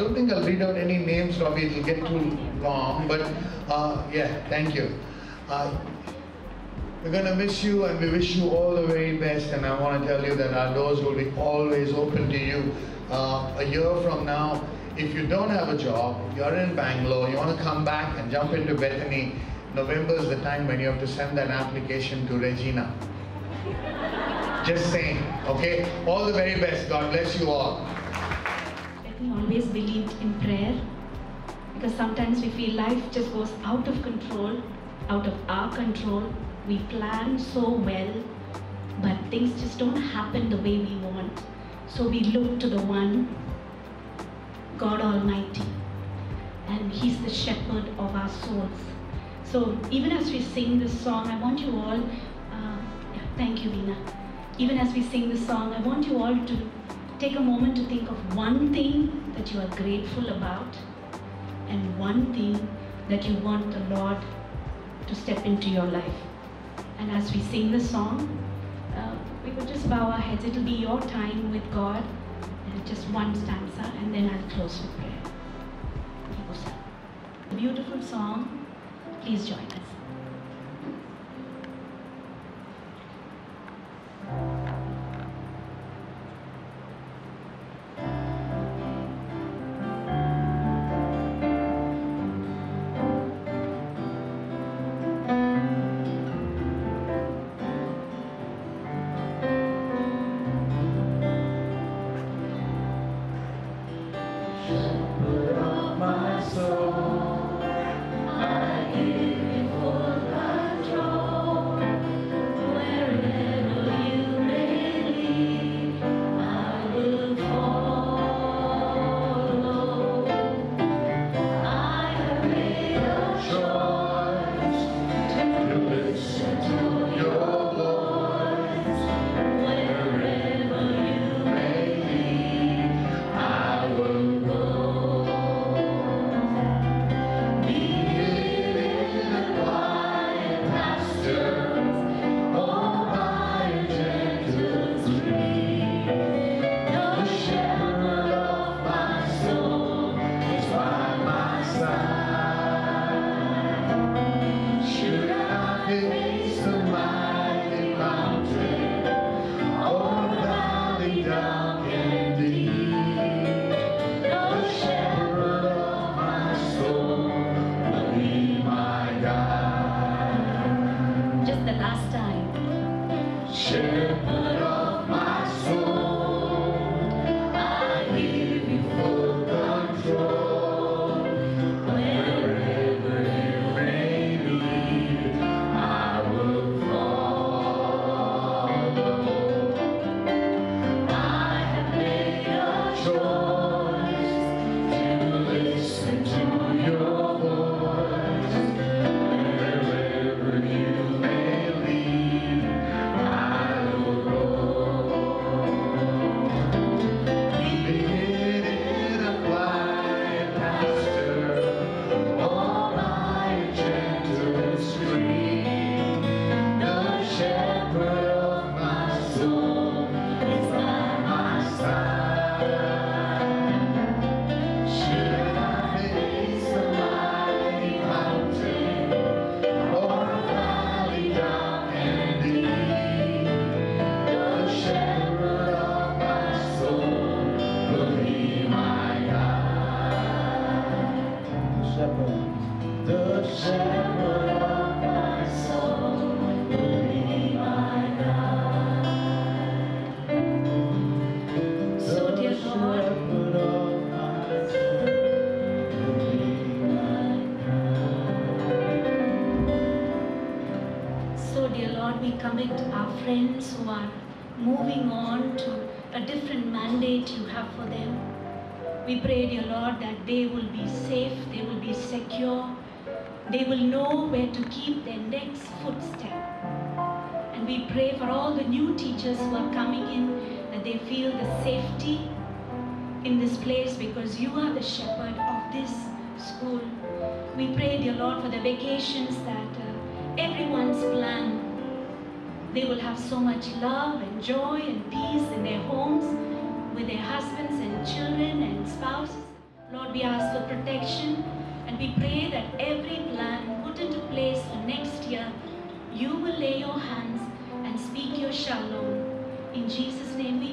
don't think I'll read out any names, Robbie, it'll get too long, but uh, yeah, thank you. Uh, we're going to miss you and we wish you all the very best, and I want to tell you that our doors will be always open to you. Uh, a year from now, if you don't have a job, you're in Bangalore, you want to come back and jump into Bethany, November is the time when you have to send that application to Regina. Just saying, okay? All the very best. God bless you all. Bethany always believed in prayer, because sometimes we feel life just goes out of control, out of our control. We plan so well, but things just don't happen the way we want. So we look to the one, God Almighty, and He's the shepherd of our souls. So even as we sing this song, I want you all, uh, yeah, thank you, Veena. Even as we sing this song, I want you all to take a moment to think of one thing that you are grateful about and one thing that you want the Lord to step into your life. And as we sing this song, uh, we will just bow our heads. It'll be your time with God, and just one stanza, and then I'll close with prayer. A beautiful song. Please join us. Friends who are moving on to a different mandate you have for them. We pray, dear Lord, that they will be safe, they will be secure, they will know where to keep their next footstep. And we pray for all the new teachers who are coming in, that they feel the safety in this place, because you are the shepherd of this school. We pray, dear Lord, for the vacations, that uh, everyone's plan, they will have so much love and joy and peace in their homes with their husbands and children and spouses. Lord, Lord, we ask for protection, and we pray that every plan put into place for next year, you will lay your hands and speak your shalom. In Jesus' name we